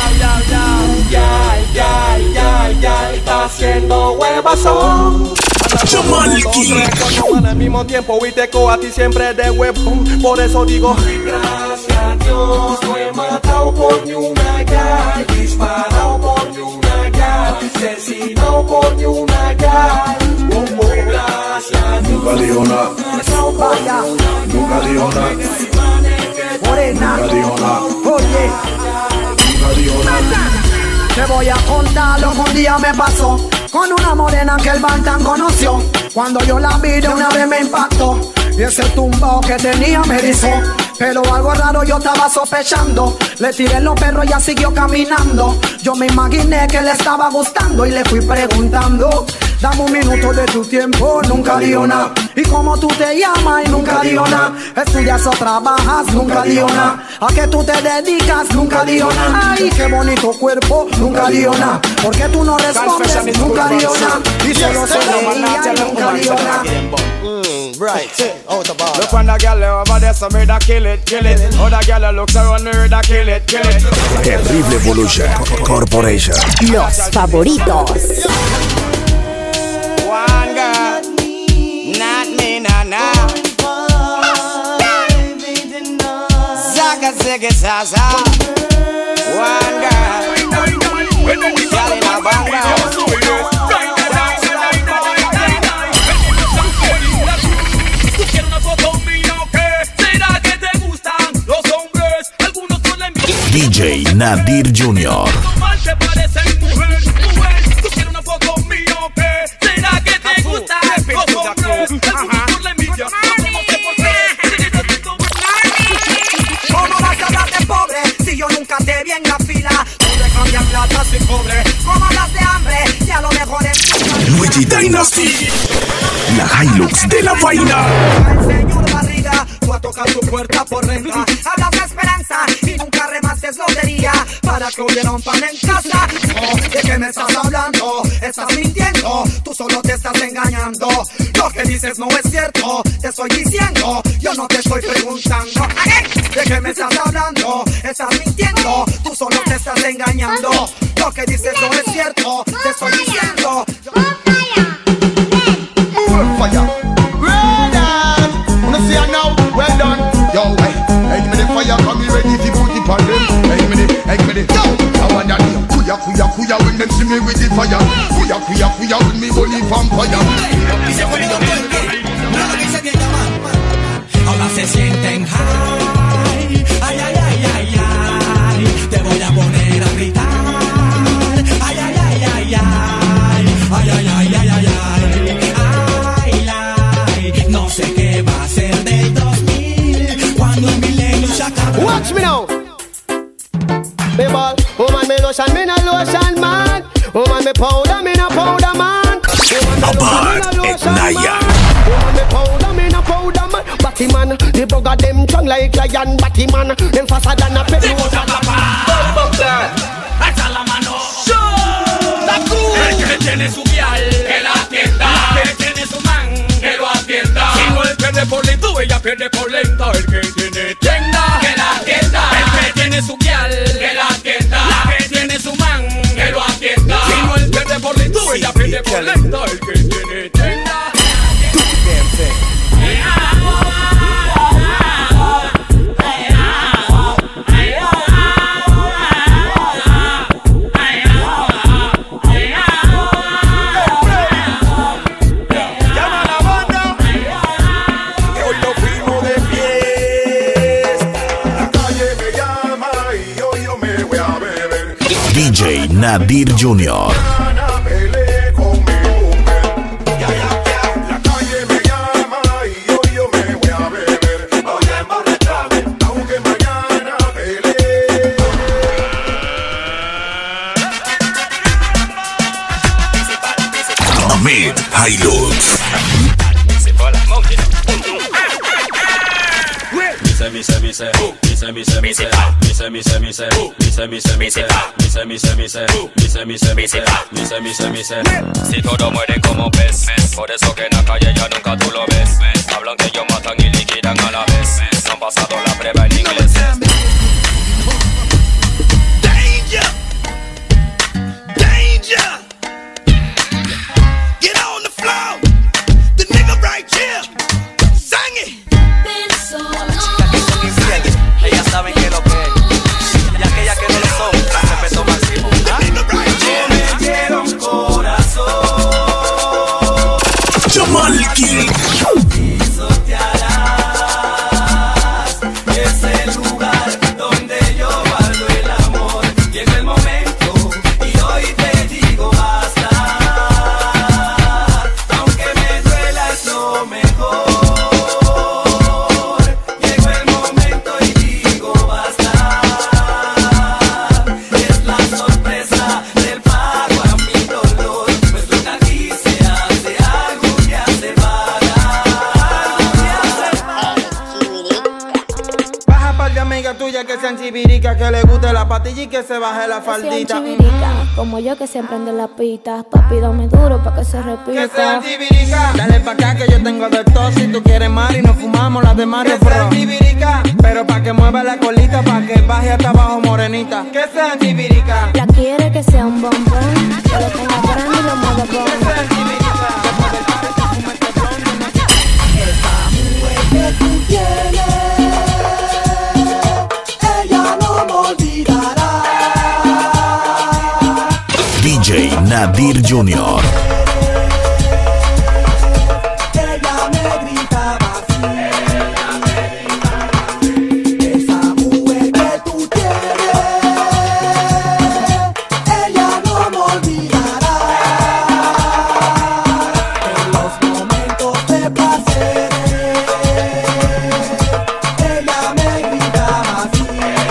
Ya, está haciendo huevazón. Jamalki. Al mismo tiempo y te cojo a ti siempre de huevón. Por eso digo gracias a Dios, no he matado por ni una gal, disparado por ni una gal, asesinado por ni una gal. Gracias a Dios. Nunca dijo nada. Nunca dijo nada. Morena. Nunca dijo nada. Oye. Nunca dijo nada. Te voy a contar lo que un día me pasó con una morena que el Bantan conoció. Cuando yo la vi de una vez me impactó y ese tumbao que tenía me erizó. Pero algo raro yo estaba sospechando. Le tiré los perros y ella siguió caminando. Yo me imaginé que le estaba gustando y le fui preguntando: dame un minuto de tu tiempo, nunca dijo nada. ¿Y cómo tú te llamas? Y nunca dijo nada. ¿Estudias o trabajas? Nunca dijo nada. ¿A qué tú te dedicas? Nunca dijo nada. Ay, qué bonito cuerpo, nunca dijo nada. ¿Por qué tú no respondes? Nunca dijo nada. Y solo se reía, nunca dijo nada. Right, look when the girl over there, so me da kill it. Other girl looks around me, da kill it. Terrible Evolution Corporation. Los favoritos. One girl, not me, nah. Zaga ziggy zaza. One girl, girl in a background. DJ Nadir Jr. ¿Cómo vas a hablar de pobre si yo nunca te vi en la fila? ¿Dónde cambian plata sin cobre? ¿Cómo hablas de hambre? Ya lo mejor es Luigi Dynasty. La Hilux de la vaina. Señor Barriga, tú a tocar tu puerta por renta. Hablas de esperanza y nunca remates lotería para que hubiera un pan en casa. No, ¿de qué me estás hablando? Estás mintiendo, tú solo te estás engañando. Lo que dices no es cierto, te estoy diciendo, yo no te estoy preguntando. ¿De qué me estás hablando? Estás mintiendo, tú solo te estás engañando. Lo que dices no es cierto, te estoy diciendo. Fire. Grenade. Wanna see her now? Well done. Yo, hey, me the fire, come me ready to put it on them. Hey, me the. Yo, I want that. Kuya when them see me with the fire. Kuya when me holy vampire. Dice bonito porque nada que se sienta mal. Ahora se sienten high. Ay. Te voy a poner a gritar. Ay. No sé qué va a ser del 2000 cuando el milenio se acabe. Watch me now. Me ball, woman me lotion, me no lotion man. Woman me powder, me no powder man. Abad Naya. Woman me powder, me no powder man. Batman, the bugger them tongue like lion. Batman, them faster than a pet. Alza la mano. La cruz. El que tiene su vial, que la atienda. La que tiene su man, que lo atienda. Si no él pierde por lento, ella pierde por lenta. El que tiene tienda, que la atienda. El que tiene su vial, que la atienda. La que tiene su man, que lo atienda. Si no él pierde por lento, ella pierde por lenta. El que tiene tienda. DJ Nadir Jr. Ahmed Hilux. Si todos mueren como pez, por eso que en la calle ya nunca tú lo ves. Hablan que ellos matan y liquidan a la vez. No han pasado la prueba en inglés. Danger! Get on the floor! Malky. Es el lugar donde yo guardo el amor. Llegó el momento y hoy te digo basta. Aunque me duela es lo mejor. Llegó el momento y digo basta. Es la sorpresa del pago a mi dolor. Pues lo que aquí se hace algo ya se paga. Baja par de amigas tuyas que sean chivirica, que le guste la patilla y que se baje la faldita. Como yo que siempre ando en la pista. Papi, dame duro pa' que se repita. Que sean chivirica. Dale pa' acá que yo tengo de todo. Si tú quieres mar y nos fumamos las de Mario Bros. Que sean chivirica. Pero pa' que mueva la colita, pa' que baje hasta abajo morenita. Que sean chivirica. La quiere que sea un bombón. Que lo tenga grande y lo mueva con. Que sean chivirica. Después del party se fuma este blonde. Esa mujer que tú tienes, ella no me olvidará. DJ Nadir Jr. Ella me gritaba así. Esa mujer que tú tienes, ella no me olvidará. En los momentos de placer, ella me gritaba así.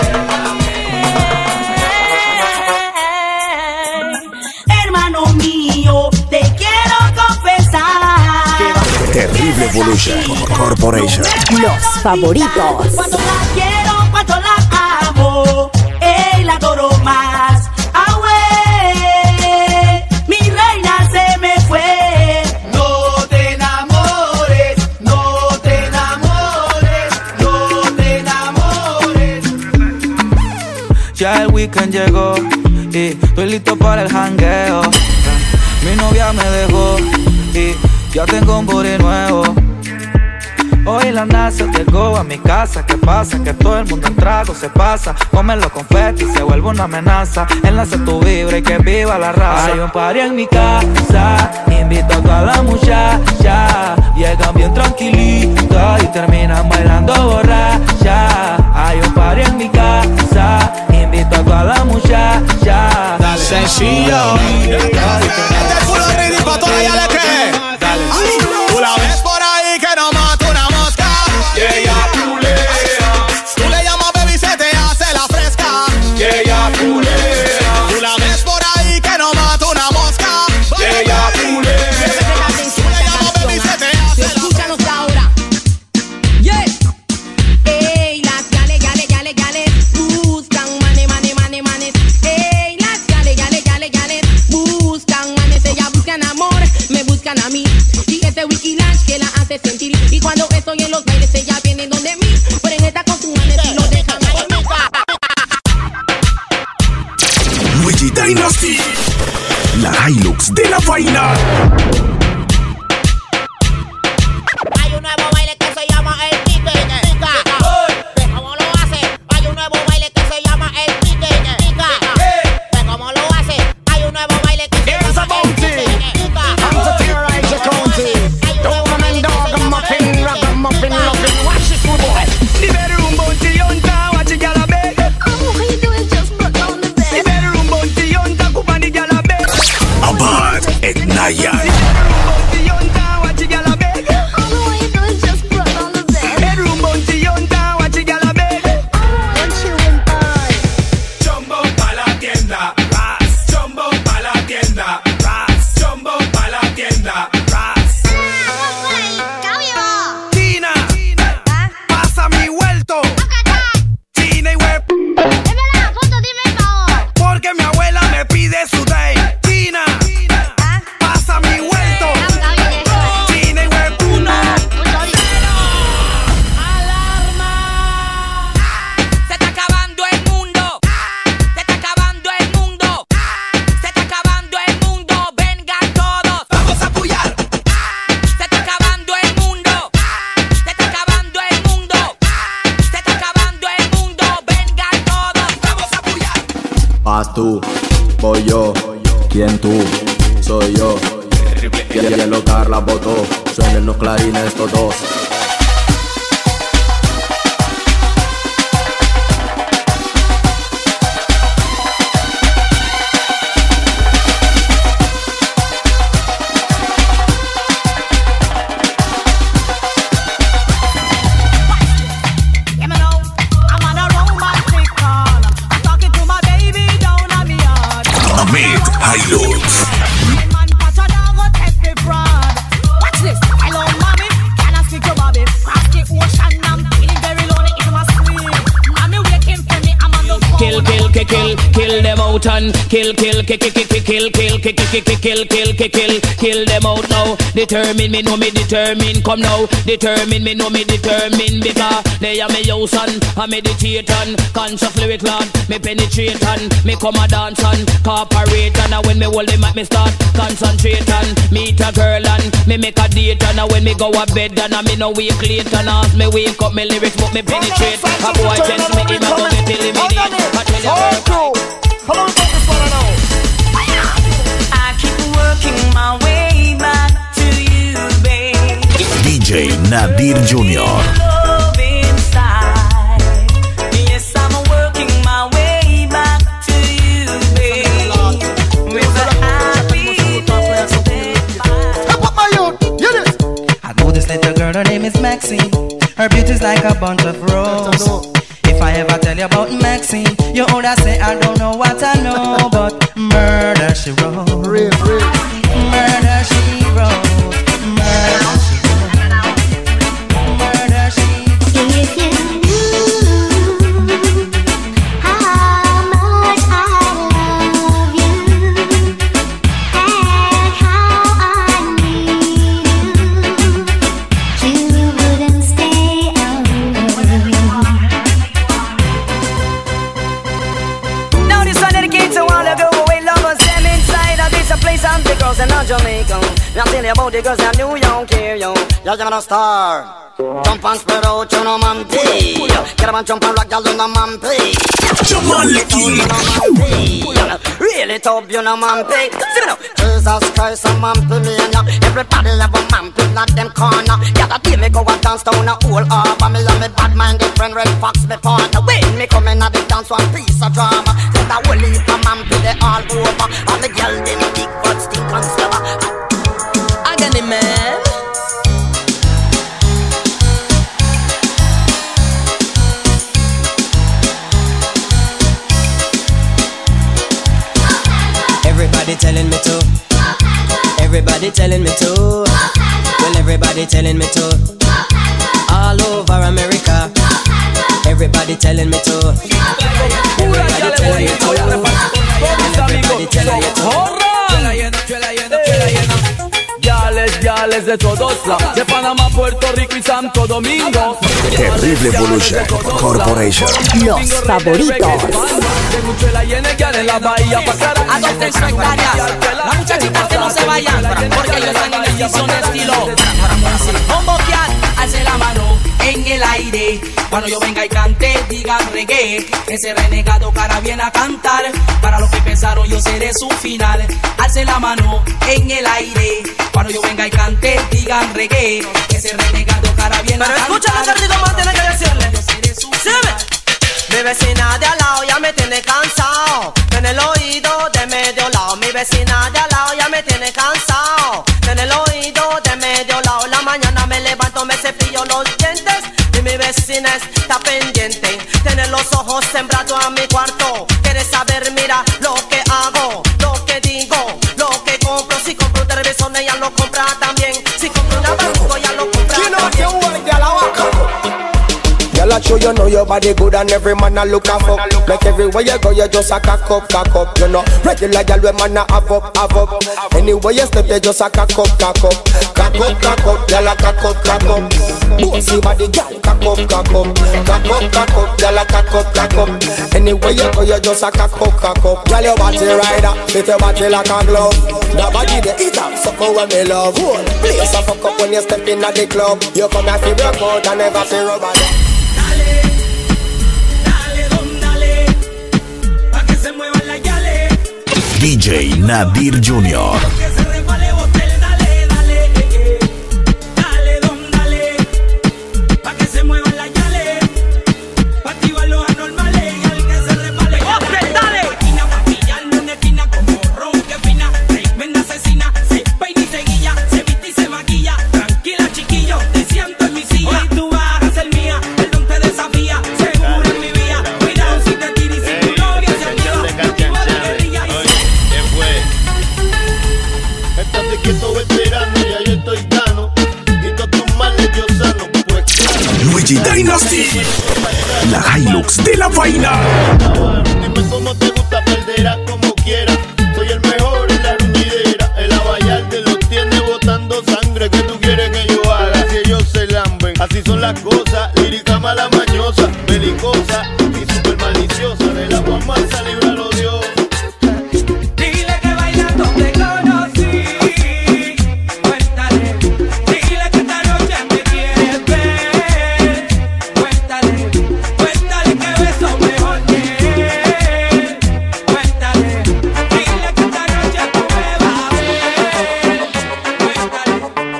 Hermano mío, te quiero confesar. Terrible Evolution Corporation. Los favoritos. Cuando la quiero, cuando la amo, la adoro más. Ah, güey, mi reina se me fue. No te enamores, no te enamores, no te enamores. Ya el weekend llegó y estoy listo para el jangueo. Mi novia me dejó y ya tengo un booty nuevo. Hoy la NASA llegó a mi casa. ¿Qué pasa? Que todo el mundo en trago se pasa. Comen los confetis, se vuelve una amenaza. Enlace tu vibra y que viva la raza. Hay un party en mi casa, invito a toda la muchacha. Llegan bien tranquilitas y terminan bailando borracha. Hay un party en mi casa, invito a toda la muchacha. Dale, sencillo. Este culo de ridículo pa' toda ella le que. Dale. Tú la ves por ahí que no mata una mosca. Y ella culea. Tú le llamas baby y se te hace la fresca. Y ella culea. Tú la ves por ahí que no mata una mosca. Y ella culea. Tú le llamas baby y se te hace la fresca. Escúchanos ahora. Yeah. Ey, las gales, gales, gales, gales buscan manes, manes, manes, manes. Ey, las gales, gales, gales, gales buscan manes. Ellas buscan amor, me buscan a mí. Y ese Wiki Lash que la hace sentir. Y cuando estoy en los bailes, ellas vienen donde mí. Pero en esta con su manes y lo dejan ahí. Luigi Dynasty. La Hilux de la vaina. Hay un nuevo baile que se llama el pique. ¿Ve cómo lo hace? Hay un nuevo baile que se llama el pique. ¿Ve cómo lo hace? Hay un nuevo baile que se llama el pique. I'm to terrorize your county. Don't come and dog a muffin, rock a muffin, loving. Watch this good boy. The bedroom bounty hunter, watch the gyal a beg. Oh, how you doing? Just put on the bed. The bedroom bounty hunter, cook on the gyal a beg. Abad et Naya. The bedroom bounty hunter, watch the gyal a beg. Oh, how you doing? Just put on the bed. Bedroom bounty hunter, watch the gyal a beg. Don't you invite? Jumbo pa la tienda, ras. Jumbo pa la tienda, ras. Jumbo pa la tienda, ras. Tina, pasa mi vuelto. Tina y web. Porque mi abuela me pide su day. Tina, pasa mi vuelto. Tina y web uno. ¡Alarma! Se está acabando el mundo. Se está acabando el mundo. Se está acabando el mundo. Vengan todos. Vamos a apoyar. Se está acabando el mundo. Se está acabando el mundo. Se está acabando el mundo. Vengan todos. Vamos a apoyar. Vas tú, voy yo. ¿Quién tú? Soy yo. Terrible Hielo Carla botó, suenen los clarines estos dos. Ahmed Hilux. Kill them out and kill them out now. Determine me, know me determine. Come now, determine me, know me determine. Because they are me house and I meditate and conscious lyric lad. Me penetrate and me come a dance and cooperate. And when me hold them at me start concentrate and meet a girl and me make a date. And when me go a bed and me no wake late. And as me wake up me lyrics but me penetrate. A boy tells me him a go get eliminated. Come on, take this one now. I keep working my way back to you, babe. DJ Nadir Jr. Love inside. Yes, I'm working my way back to you, babe. With a happy birthday. I know this little girl, her name is Maxine. Her beauty's like a bunch of roses. If I ever tell you about Maxine, you older say I don't know what I know, but murder she wrote. Murder she wrote. Murder she wrote. Murder she wrote. If you knew how much I love you and how I need you, you wouldn't stay away. Now this one dedicated to all the go-away lovers. Them inside of this a place I'm the girls in Jamaica. Me I tell you about the girls in New York here, yo. You're a star. Jump and spread out, you know, man, pay. Get up and jump and rock, y'all, you know, man, pay. Really tough, you know, man, pay. See me now. Jesus Christ, a man, pay me and ya. Everybody have a man, pay, not them corner. Yeah, that day me go a dance down a whole harbor. Me and me bad-minded friend, Red Fox, me partner. When me come in at the dance, one piece of drama. Then that whole heap of man, pay they all over. All the girl, them big butt, stink and slobber. I got it, man. Everybody telling me to. Everybody telling me to. Well, everybody telling me to. All over America. Everybody telling me to. Everybody telling me to. Everybody telling me to. Yales de todos lados, de Panamá, Puerto Rico y Santo Domingo. Terrible Evolution Corporation. Los favoritos. Adopten su hectáreas. Las muchachitas que no se vayan, porque ellos están en el piso de estilo. Bomboquear, alce la mano en el aire. Cuando yo venga y cante, digan reggae. Ese renegado cara viene a cantar. Para los que pensaron yo seré su final. Alce la mano en el aire. Cuando yo venga y cante, digan reggae. Ese renegado cara viene a cantar. Pero escucha lo que el rico más tiene que decirle. Mi vecina de al lado ya me tiene cansado. En el oído de medio lado. Mi vecina de al lado ya me tiene cansado. En el oído de medio lado. La mañana me levanto, me cepillo los dientes. Y mi vecina está pendiente. Tiene los ojos sembrados a mi cuarto. Quiere saber, mira lo que hago, lo que digo, lo que compro. Si compro un televisor, ella lo compra también. Si compro un abanico, ella lo compra también. Girl, I show you know your body good and every man a look a fuck. Like everywhere you go, you just a cock up, you know. Regular girl, when man a have up. Anywhere you step, you just a cock up. Girl a cock up. Bossy body, girl, cock up. Girl a cock up. Anywhere you go, you just a cock up. Girl, your body rider, fit your body like a glove. That body the eat up, something when me love. Place a fuck up when you step in at the club. You come here for work out and never feel rubber. DJ Nadir Jr. Hilux de la vaina. Dime cómo te gusta, perderás como quieras. Soy el mejor en la ruñidera. El abayal te lo tiene botando sangre. ¿Qué tú quieres que yo haga? Si ellos se lamben, así son las cosas. Lírica mala mañosa, belicosa y super maliciosa. De la guamanza líbralo Dios. Dile que bailando te conocí. Cuéntale, dile que esta noche me quieres ver. Cuéntale, cuéntale que beso mejor que él. Cuéntale, dile que esta noche tú me vas a ver. Cuéntale.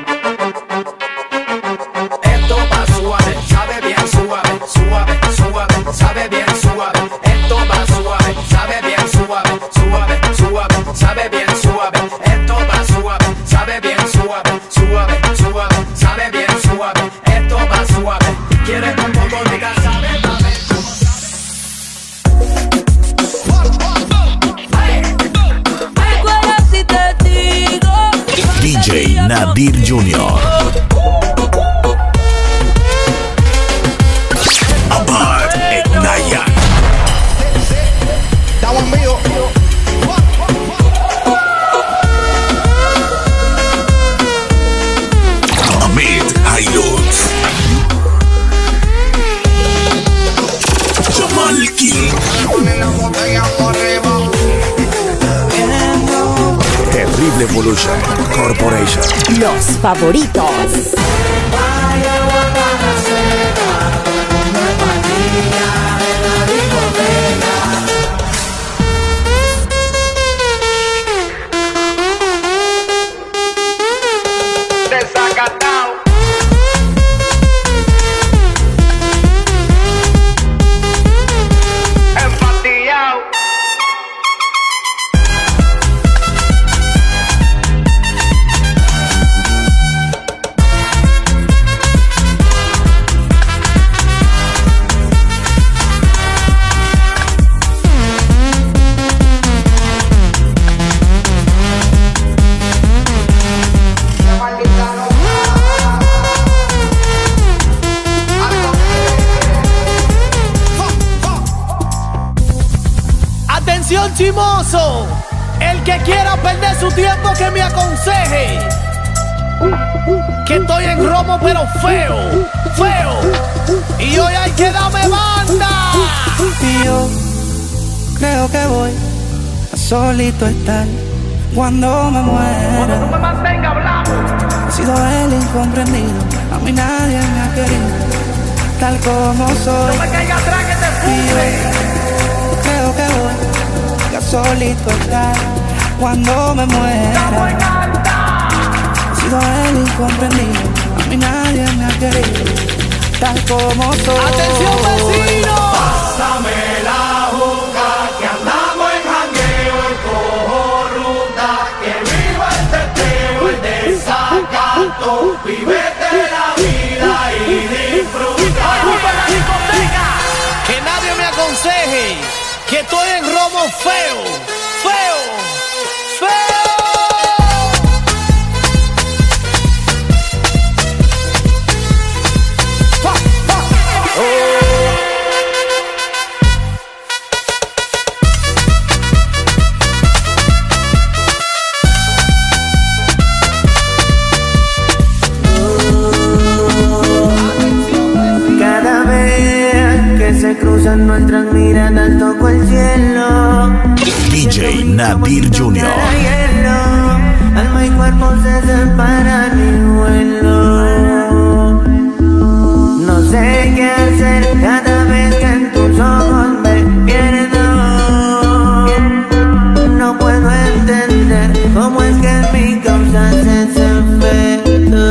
Esto va suave, sabe bien suave, suave, suave, sabe bien suave. Esto va suave, sabe bien suave, suave, suave, sabe bien suave. Esto va suave, sabe bien suave, suave, suave, sabe bien suave. Esto va suave. Quieres un poco de gas, sabe, Si te digo DJ Nadir Jr. Abad Naya. Estamos en vivo. Ahmed Hilux. Jamal King. Terrible Evolution Corporation. Los favoritos. desacatado. Empatillado. Atención chimoso, el que quiera perder su tiempo que me aconseje. Que estoy en romo pero feo, feo. Y hoy hay que darme banda. Y yo creo que voy a solito estar cuando me muera. Cuando tú me mantengas hablando. He sido el incomprendido, a mí nadie me ha querido, tal como soy. No me caiga atrás que te fume. Creo que voy a solito estar cuando me muera. He sido el incomprendido, a mí nadie me ha querido, tal como soy. ¡Atención vecino! Pásame la juca, que andamos en jangueo y cojo ruta, que viva el teteo, el desacato, vívete la vida y disfruta. La discoteca. Que nadie me aconseje que estoy en romo feo, feo, feo. Cada vez que se cruzan nuestras miradas toco el cielo. DJ Nadir Jr. Alma y cuerpo se separan y vuelo. No sé qué hacer cada vez que en tus ojos me pierdo. No puedo entender cómo es que en mi causa ese efecto.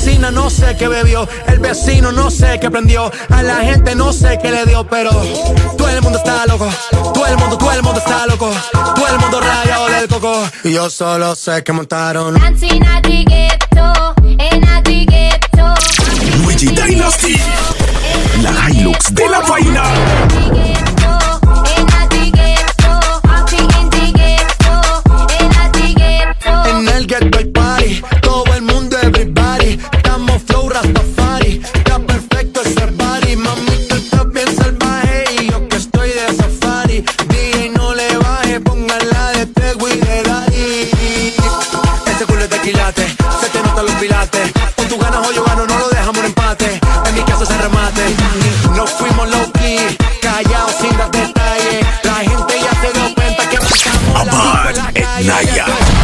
vecina no sé qué bebió, el vecino no sé qué prendió, a la gente no sé qué le dio, pero todo el mundo está loco, todo el mundo está loco, todo el mundo rayado del coco. Y yo solo sé que montaron Luigi Dynasty, la Hilux de la vaina. En el Get Boy Party, todo el mundo, everybody. Estamos flow Rastafari, está perfecto ese body. Mami, tú estás bien salvaje y yo que estoy de safari. DJ no le baje, póngala de Tego y de Daddy. Ese culo es de quilate, se te notan los pilates. O tú ganas o yo gano, no lo dejamos en empate. En mi casa se remate, no fuimos low key, callados sin dar detalles. La gente ya se dio cuenta que pasamos la Naya.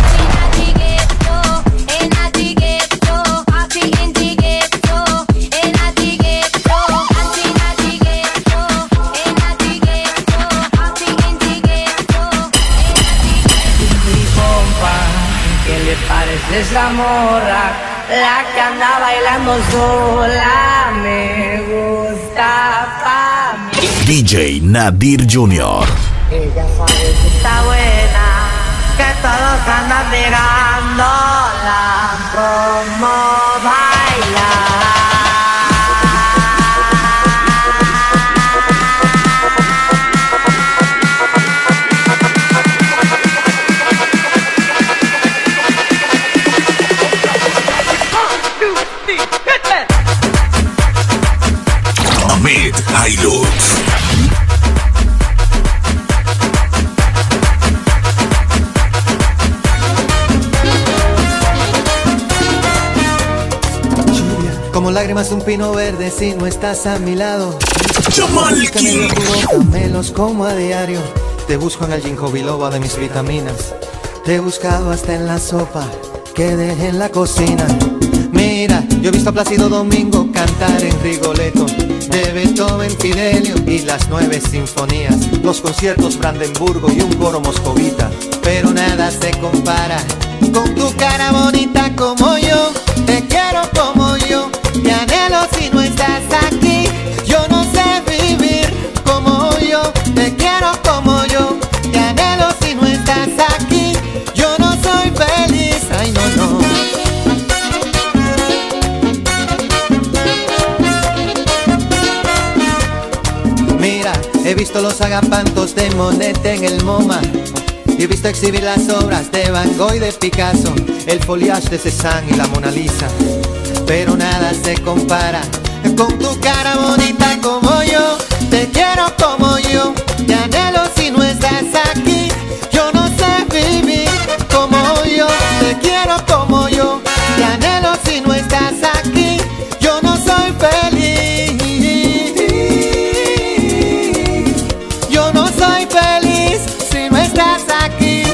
Es la morra, la que anda bailando sola, me gusta pa' mí. DJ Nadir Jr. Ella sabe que está buena, que todos andan mirándola, como baila. Ahmed Hilux. Como lágrimas de un pino verde si no estás a mi lado. Jamal King. Camelos como a diario. Te busco en el ginkgo biloba de mis vitaminas. Te he buscado hasta en la sopa que dejé en la cocina. Mira, yo he visto a Plácido Domingo cantar en Rigoletto, de Beethoven, Fidelio y las 9 sinfonías, los conciertos Brandenburgo y un coro moscovita. Pero nada se compara con tu cara bonita como yo. Te quiero como yo, te anhelo si no estás aquí. Yo no sé vivir como yo, te quiero como yo, te anhelo si no estás aquí. Yo no soy feliz, ay no, no. Mira, he visto los agapantos de Monet en el MoMA. He visto exhibir las obras de Van Gogh y de Picasso, el foliage de Cézanne y la Mona Lisa. Pero nada se compara con tu cara bonita como yo. Te quiero como yo, te anhelo si no estás aquí. Yo no sé vivir como yo, te quiero como yo, te anhelo si no estás aquí. Yo no soy feliz, yo no soy feliz si no estás aquí.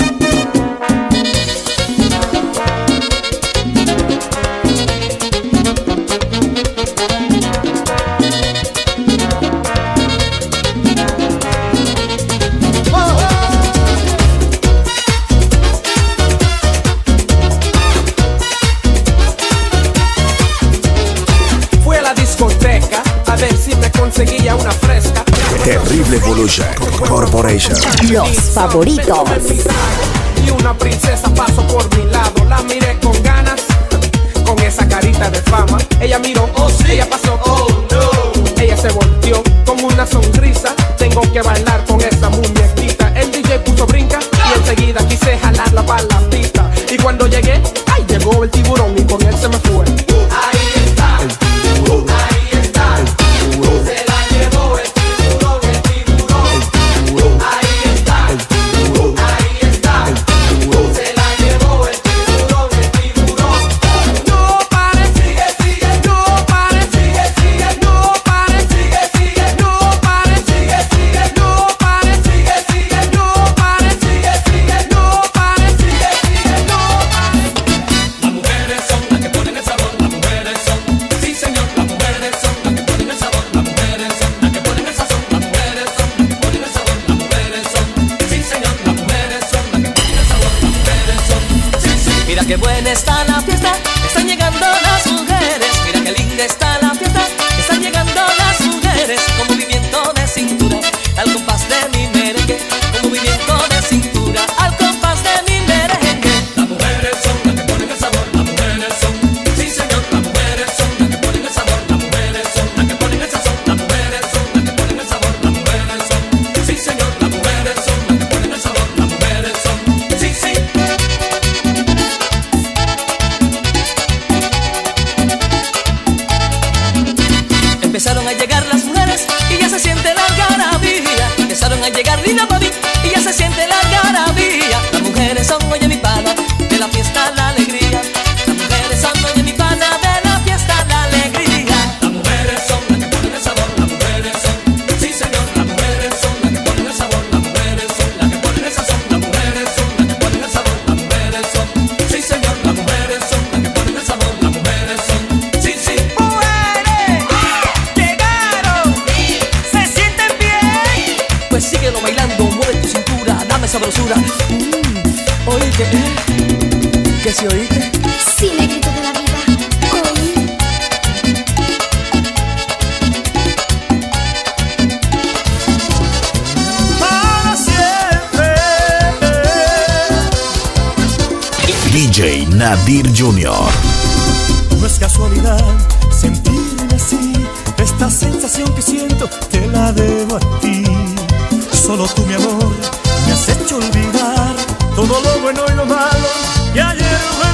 Fui a la discoteca a ver si me conseguía una fresca. Terrible Evolution Corporation. Los favoritos. Y una princesa pasó por mi lado, la miré con ganas, con esa carita de fama. Ella miró, oh sí, ella pasó, oh no. Ella se volteó con una sonrisa. Tengo que bailar con esa muñequita. El DJ puso brinca y enseguida quise jalarla para la pista. Y cuando llegué, ay, llegó el tiburón y con él se me fue. Ahí está, el tiburón. Ahí está, el tiburón. Se la llevó el tiburón, el tiburón. El tiburón. Ahí está, el tiburón. Ahí está, el tiburón. Se la llevó el tiburón, el tiburón. No pare, sigue, sigue, no pare, sigue, sigue, no pare, sigue, sigue, no pare, sigue, sigue, no Empezaron a llegar las mujeres y ya se siente la algarabía. Empezaron a llegar linda mami y ya se siente la algarabía. Las mujeres son, oye mi pana, de la fiesta la alegría. Las mujeres son, oye mi pana, de la fiesta la alegría. Las mujeres son las que ponen el sabor, las mujeres son, sí señor, las mujeres son las que ponen el sabor, las mujeres son las que ponen el sazón, las mujeres son las que ponen el sabor, las mujeres son, sí señor, las mujeres son las que ponen el sabor, las mujeres son, sí, sí. Pues síguelo bailando, mueve tu cintura, dame sabrosura. Oye, ¿qué si oíste? Sí, negrito de la vida, oí. Para siempre. DJ Nadir Jr. No es casualidad sentirme así. Esta sensación que siento te la debo a ti. Solo tú, mi amor, me has hecho olvidar todo lo bueno y lo malo que ayer fue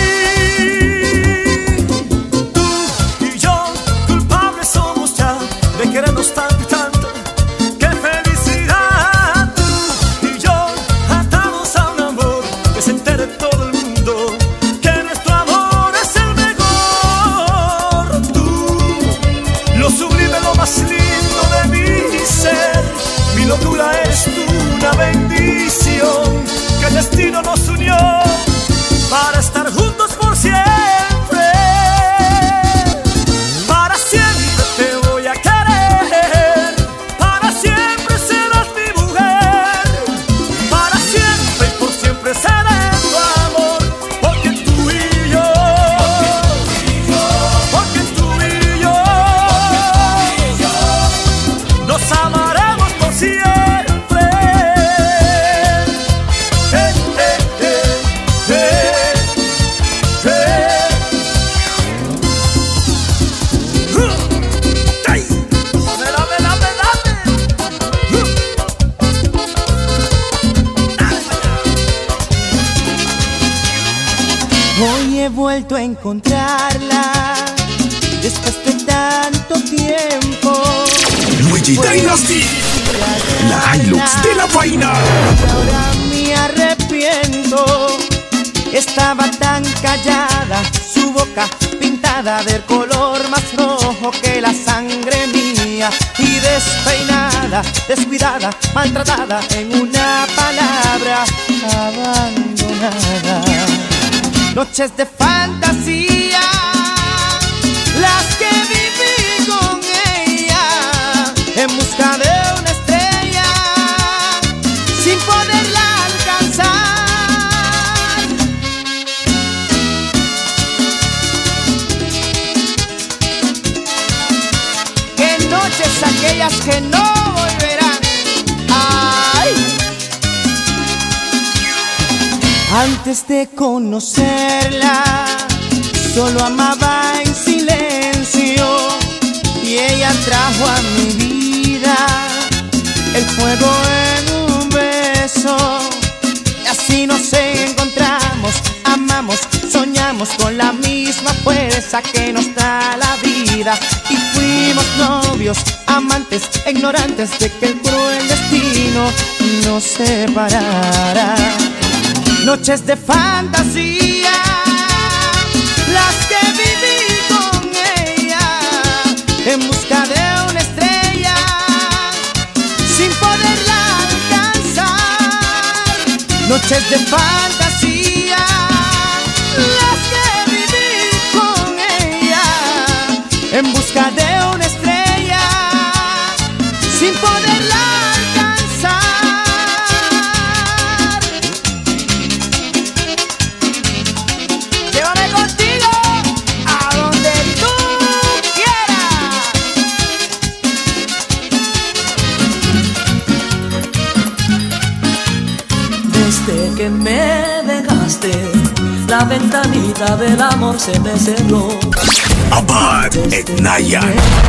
en mí. Tú y yo, culpables somos ya de querernos tanto y tanto. ¡Qué felicidad! Tú y yo, atados a un amor que se entere todo el mundo que nuestro amor es el mejor. Tú, lo sublime, lo más lindo de mi ser. Mi locura eres tú, una bendición que el destino nos unió para estar juntos por siempre. Para siempre te voy a querer, para siempre serás mi mujer, para siempre y por siempre seré tu amor, porque tú y yo, porque tú y yo, nos amaremos por siempre. Hoy he vuelto a encontrarla después de tanto tiempo. Luigi Dynasty, la Hilux de la vaina. Ahora me arrepiento. Estaba tan callada, su boca pintada del color más rojo que la sangre mía, y despeinada, descuidada, maltratada, en una palabra, abandonada. Noches de fantasía, las que viví con ella, en busca de una estrella, sin poderla alcanzar. Qué noches aquellas que no volverán. Ay. Antes de conocerla, solo amaba en silencio, y ella trajo a mi vida el fuego en un beso. Y así nos encontramos, amamos, soñamos con la misma fuerza que nos da la vida. Y fuimos novios, amantes, ignorantes de que el cruel destino nos separara. Noches de fantasía, las que viví con ella, en busca de una estrella, sin poderla alcanzar. Noches de fantasía, las que viví con ella, en busca de una estrella, sin poderla alcanzar. Llévame contigo a donde tú quieras. Desde que me dejaste, la ventanita del amor se me cerró. Abad Etnaya.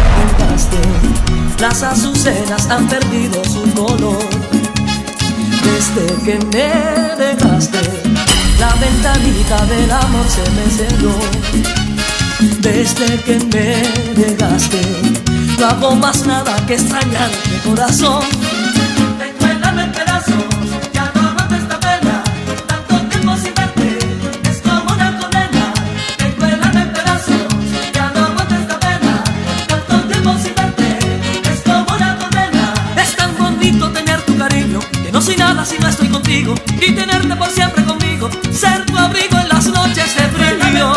Las azucenas han perdido su color. Desde que me dejaste, la ventanita del amor se me cerró. Desde que me dejaste, no hago más nada que extrañarte, corazón. Descuélame en pedazos, ya no aguanto esta pena. Tanto tiempo sin verte, es como una condena. Descuélame en pedazos, ya no aguanto esta pena. Tanto tiempo sin verte, es como una condena. Es tan bonito tener tu cariño, que no soy nada si no estoy contigo. Y tenerte por siempre conmigo, ser tu abrigo en las noches de frío.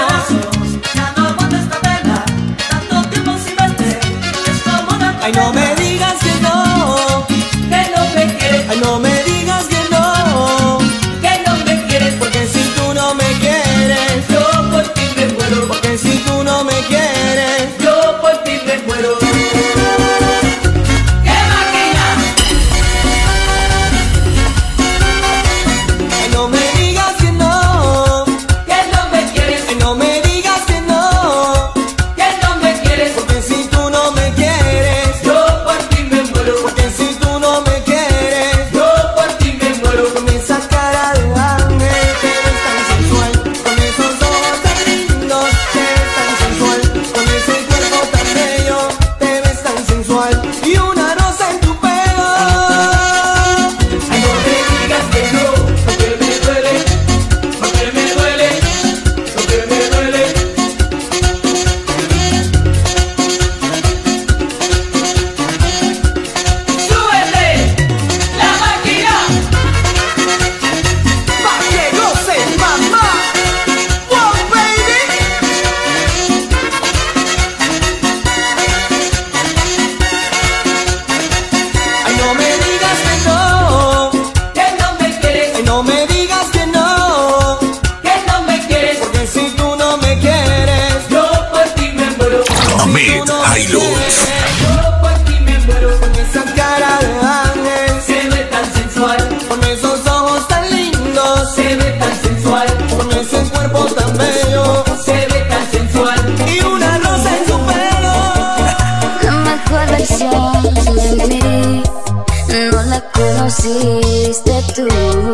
Ay, no me digas que no me quieres. Ay, no me digas que no me quieres. Porque si tú no me quieres, yo por ti me muero. Porque si tú no me quieres, yo por ti me muero. ¡Qué máquina! Ay, no me digas que no me quieres. Ay, no me digas que no me quieres. Porque si tú no me quieres, porque si tú no me quieres, yo por ti me muero. Con esa cara de ángel que ves tan sensual, con esos ojos tan lindos te ves tan sensual, con ese cuerpo tan bello te ves tan sensual, y una rosa en tu pelo. Ay, no me digas que no, porque me duele, porque me duele, porque me duele. Ahmed Hilux. Yo por ti me muero. Con esa cara de ángel se ve tan sensual, con esos ojos tan lindos se ve tan sensual, con ese cuerpo tan bello se ve tan sensual, y una rosa en su pelo. La mejor versión de mí no la conociste tú.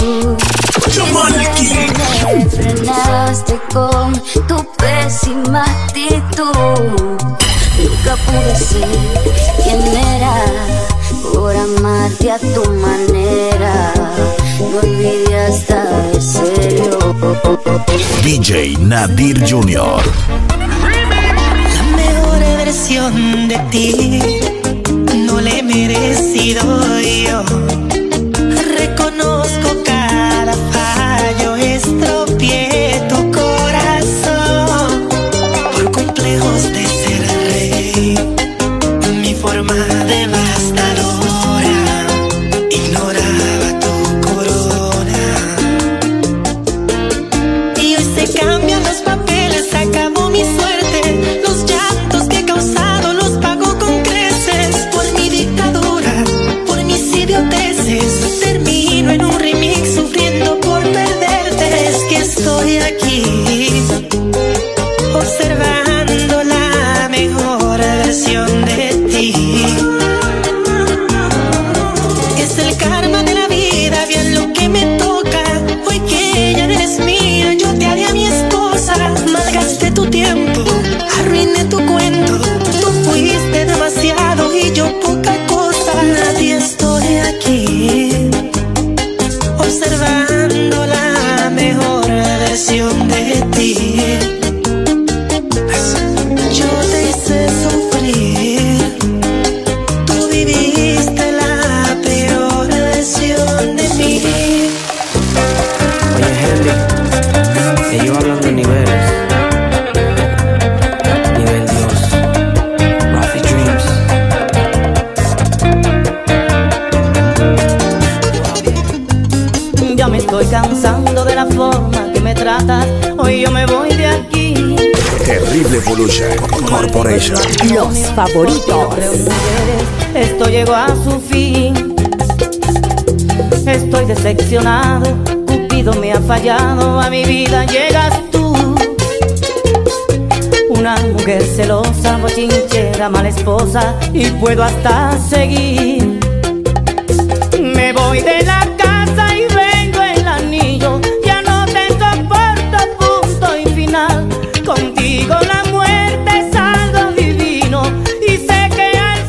Me frenaste con tu pésima actitud. Nunca pude ser quien era por amarte a tu manera. No olvidé hasta de serio. DJ Nadir Jr. La mejor versión de ti no le he merecido yo. Reconozco cada fallo, estropeé tu corazón por complejos de ser rey. Mi forma devastadora ignoraba tu corona. Y hoy se cambian los papeles, acabó mi suerte. Los llantos que he causado los pago con creces. Por mi dictadura, por mis idioteces, termino en un remix sufriendo por perderte. Es que estoy aquí observando la mejor versión de ti. Es el karma de la vida, bien lo que me toca. Hoy que ya no eres mía, yo te haré a mi esposa. Malgasté tu tiempo, arruiné tu cuento. Tú fuiste demasiado y yo poca cosa. Nadie, estoy aquí observando la mejor versión de ti. Yo te hice sufrir, tú viviste la peor versión de mí. Oye, Henry, ellos hablan de niveles. Nivel Dios, Rafi Dreams. Ya me estoy cansando de la forma que me tratas. Hoy yo me voy de aquí. Terrible Evolution Corporation. Los favoritos. Esto llegó a su fin. Estoy decepcionado. Cupido me ha fallado. A mi vida llegas tú. Una mujer celosa, bochinchera, mala esposa. Y puedo hasta seguir. Me voy de la casa y vengo el anillo. Ya no te soporto, punto y final. Contigo la muerte es algo divino. Y sé que al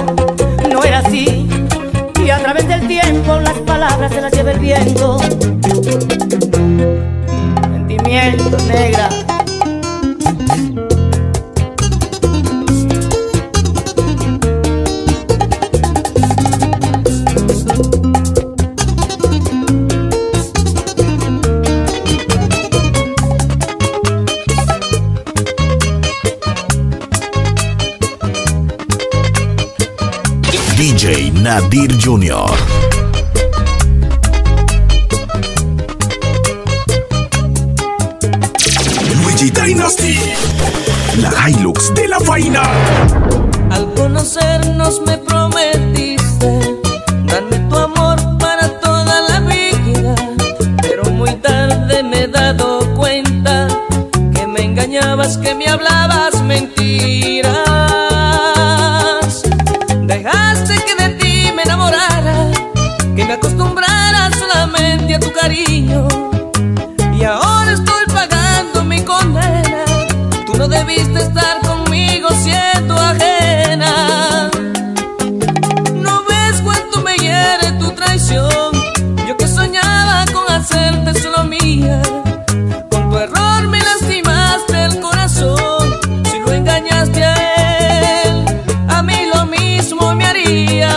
no era así. Y a través del tiempo las palabras se las lleva el viento. Sentimiento, negra. DJ Nadir Jr. Luigi Dynasty, la Hilux de la vaina. Al conocernos me prometiste darme tu amor para toda la vida, pero muy tarde me he dado cuenta que me engañabas, que me hablabas mentiras. Dejaste que de ti me enamorara, que me acostumbrara solamente a tu cariño, y ahora estoy pagando mi condena. Tú no debiste estar conmigo siendo ajena. ¿No ves cuánto me hiere tu traición? Yo que soñaba con hacerte solo mía. Con tu error me lastimaste el corazón. Si lo engañaste a él, a mí lo mismo me haría.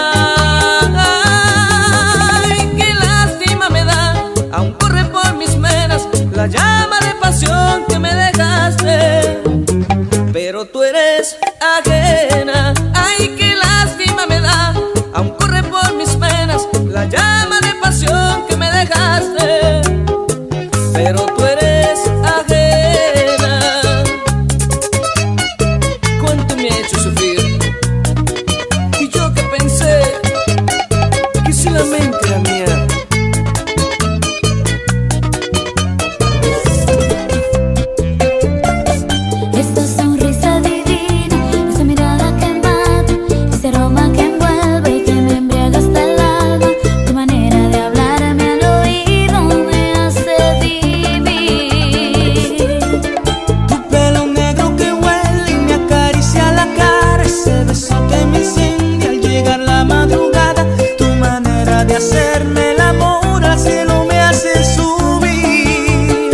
Ay, qué lástima me da, aún corre por mis venas la llama de pasión que me dejaste, pero tú eres ajena. Ay, qué lástima me da, aún corre por mis venas la llama de pasión que me dejaste, pero tú eres ajena. Cuánto me ha hecho sufrir, y yo que pensé que si la mente era mía. Esta sonrisa divina, esa mirada que mata, ese aroma que envuelve y que me embriaga hasta el alma. Tu manera de hablarme al oído me hace vivir. Tu pelo negro que huele y me acaricia la cara, ese beso que me incendia al llegar la madrugada. Tu manera de hacerme el amor al cielo me hace subir.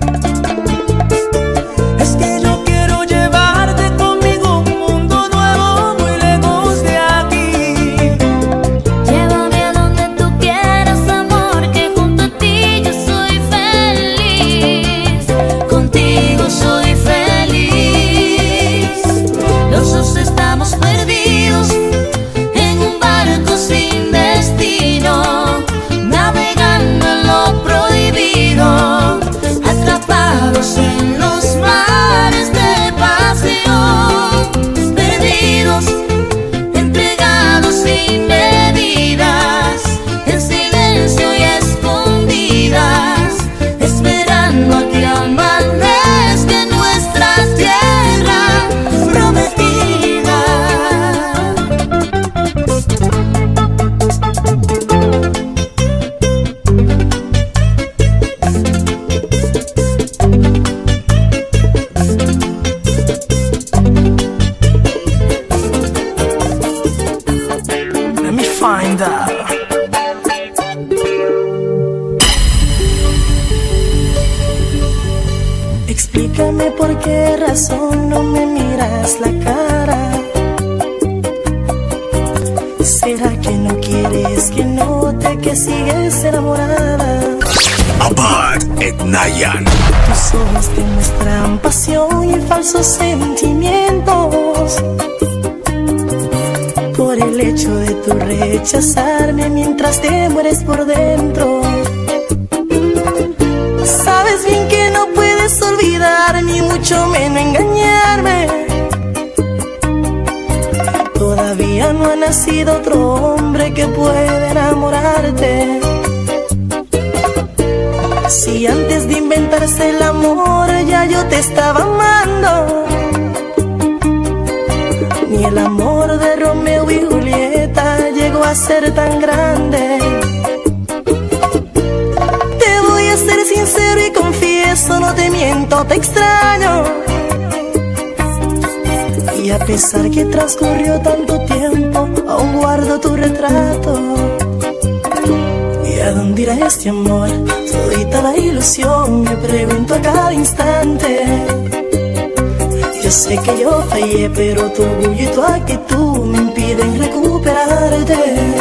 Es que yo quiero llevarte conmigo a un mundo nuevo muy lejos de aquí. Llévame a donde tú quieras, amor, que junto a ti yo soy feliz. Contigo soy feliz. Los dos estamos perdidos en un barco sin destino, navegando en lo prohibido, atrapados en los mares de pasión, perdidos, entregados sin medidas, en silencio y escondidas, esperando a que amanezca nuestra tierra prometida. Let me find out. Explícame por qué razón no me miras la cara. ¿Será que no quieres que note que sigues enamorada? Abad Etnayan. Tus ojos te muestran pasión y falsos sentimientos, por el hecho de tu rechazarme mientras te mueres por dentro. Sabes bien que no puedes olvidar ni mucho menos engañarme. Todavía no ha nacido otro hombre que pueda enamorarte. Si antes de inventarse el amor ya yo te estaba amando, ni el amor de Romeo y Julieta llegó a ser tan grande. Te voy a ser sincero y confieso, no te miento, te extraño. Y a pesar que transcurrió tanto tiempo, este amor, todita la ilusión, me pregunto a cada instante. Yo sé que yo fallé, pero tu orgullo y tu actitud me impiden recuperarte.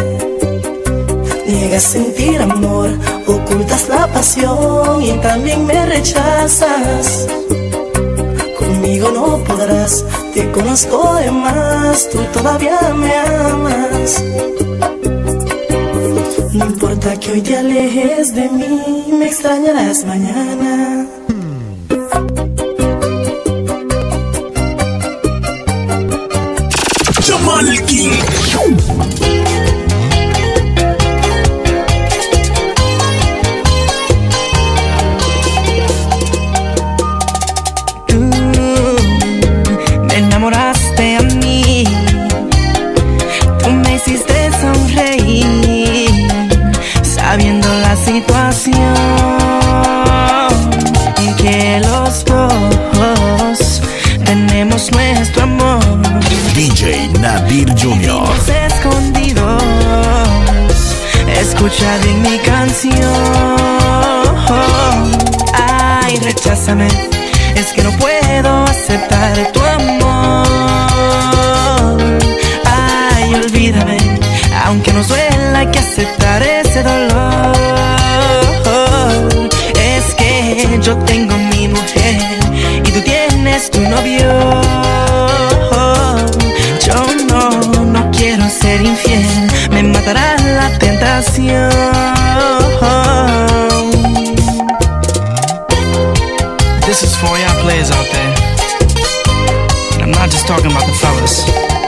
Niegas sentir amor, ocultas la pasión y también me rechazas. Conmigo no podrás, te conozco de más, tú todavía me amas. No importa que hoy te alejes de mí, me extrañarás mañana. Jamal King. Me enamoraste a mí, tú me hiciste sonreír, sabiendo la situación en que los dos tenemos nuestro amor. DJ Nadir Jr. Escondidos, escucha bien mi canción. Ay, recházame, es que no puedo aceptar tu amor. Ay, olvídame, aunque nos duela hay que aceptar ese dolor. Es que yo tengo mi mujer y tú tienes tu novio. Yo no quiero ser infiel, me matará la tentación. This is for y'all players out there. And I'm not just talking about the fellas.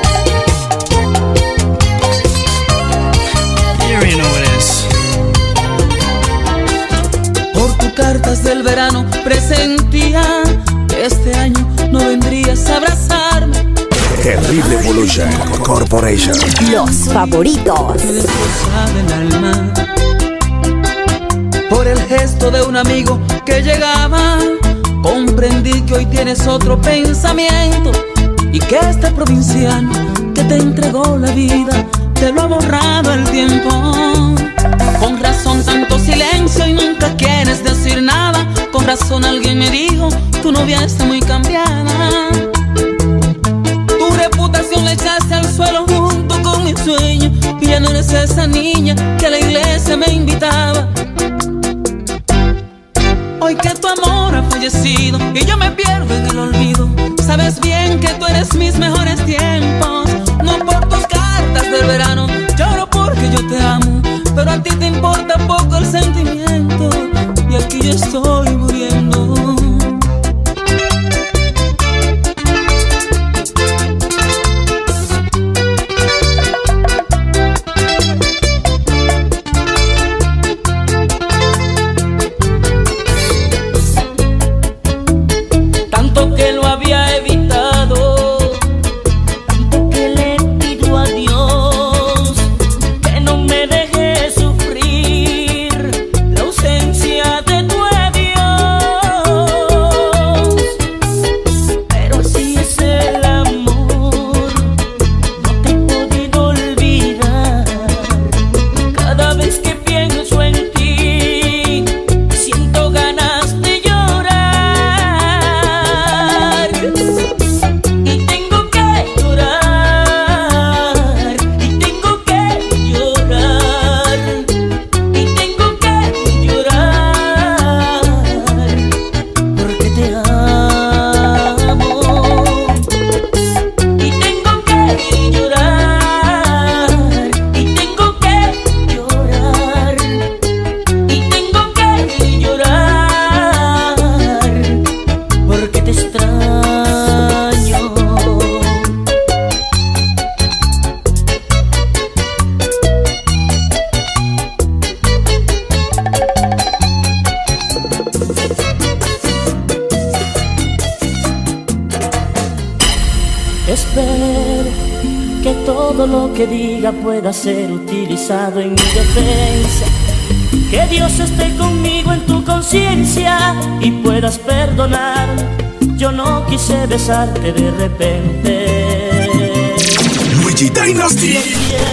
You already know what it is. Por tus cartas del verano presentía que este año no vendrías a abrazarme. Terrible Evolution Corporation. Los favoritos. Del alma. Por el gesto de un amigo que llegaba, comprendí que hoy tienes otro pensamiento y que este provinciano que te entregó la vida te lo ha borrado el tiempo. Con razón tanto silencio y nunca quieres decir nada. Con razón alguien me dijo, tu novia está muy cambiada. Tu reputación la echaste al suelo junto con mi sueño y ya no eres esa niña que a la iglesia me invitaba. Hoy que tu amor ha fallecido y yo me pierdo en el olvido, sabes bien que tú eres mis mejores tiempos. No por tus cartas del verano, lloro porque yo te amo, pero a ti te importa poco el sentimiento y aquí yo estoy muriendo. Espero que todo lo que diga pueda ser utilizado en mi defensa. Que Dios esté conmigo en tu conciencia y puedas perdonar. Yo no quise besarte de repente. Luigi Dynasty.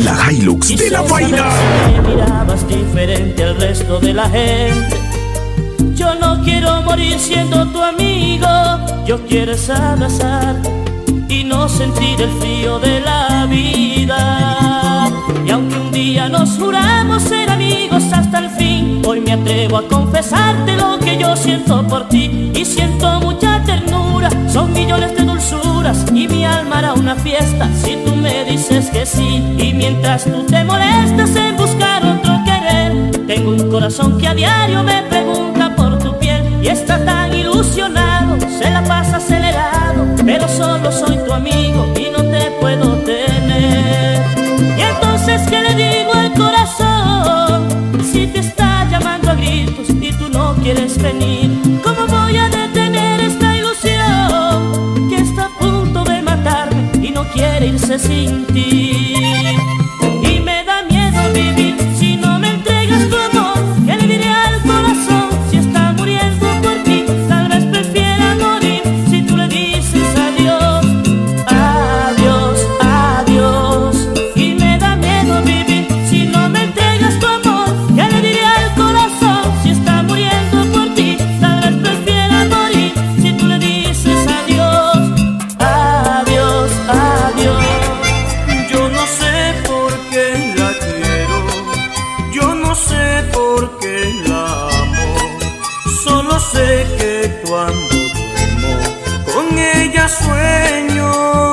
La Hilux de la vaina. Me mirabas diferente al resto de la gente. Yo no quiero morir siendo tu amigo. Yo quiero es abrazarte y no sentir el frío de la vida. Y aunque un día nos juramos ser amigos hasta el fin, hoy me atrevo a confesarte lo que yo siento por ti. Y siento mucha ternura, son millones de dulzuras, y mi alma hará una fiesta si tú me dices que sí. Y mientras tú te molestas en buscar otro querer, tengo un corazón que a diario me pregunta por tu piel. Y está tan ilusionado, se la pasa acelerado, pero solo soy tu amigo y no te puedo tener. Y entonces, ¿qué le digo al corazón si te está llamando a gritos y tú no quieres venir? ¿Cómo voy a detener esta ilusión que está a punto de matarme y no quiere irse sin ti? Y me da miedo vivir si no me entregas tu amor. ¿Qué le diré al corazón si está muriendo por ti? Tal vez prefiera morir si tú le dices adiós, adiós, adiós. Y me da miedo vivir si no me entregas tu amor. ¿Qué le diré al corazón si está muriendo por ti? Tal vez prefiera morir si tú le dices adiós, adiós, adiós. Yo no sé por qué la quiero, yo no sé por qué la amo. Solo sé que cuando duermo con ella sueño.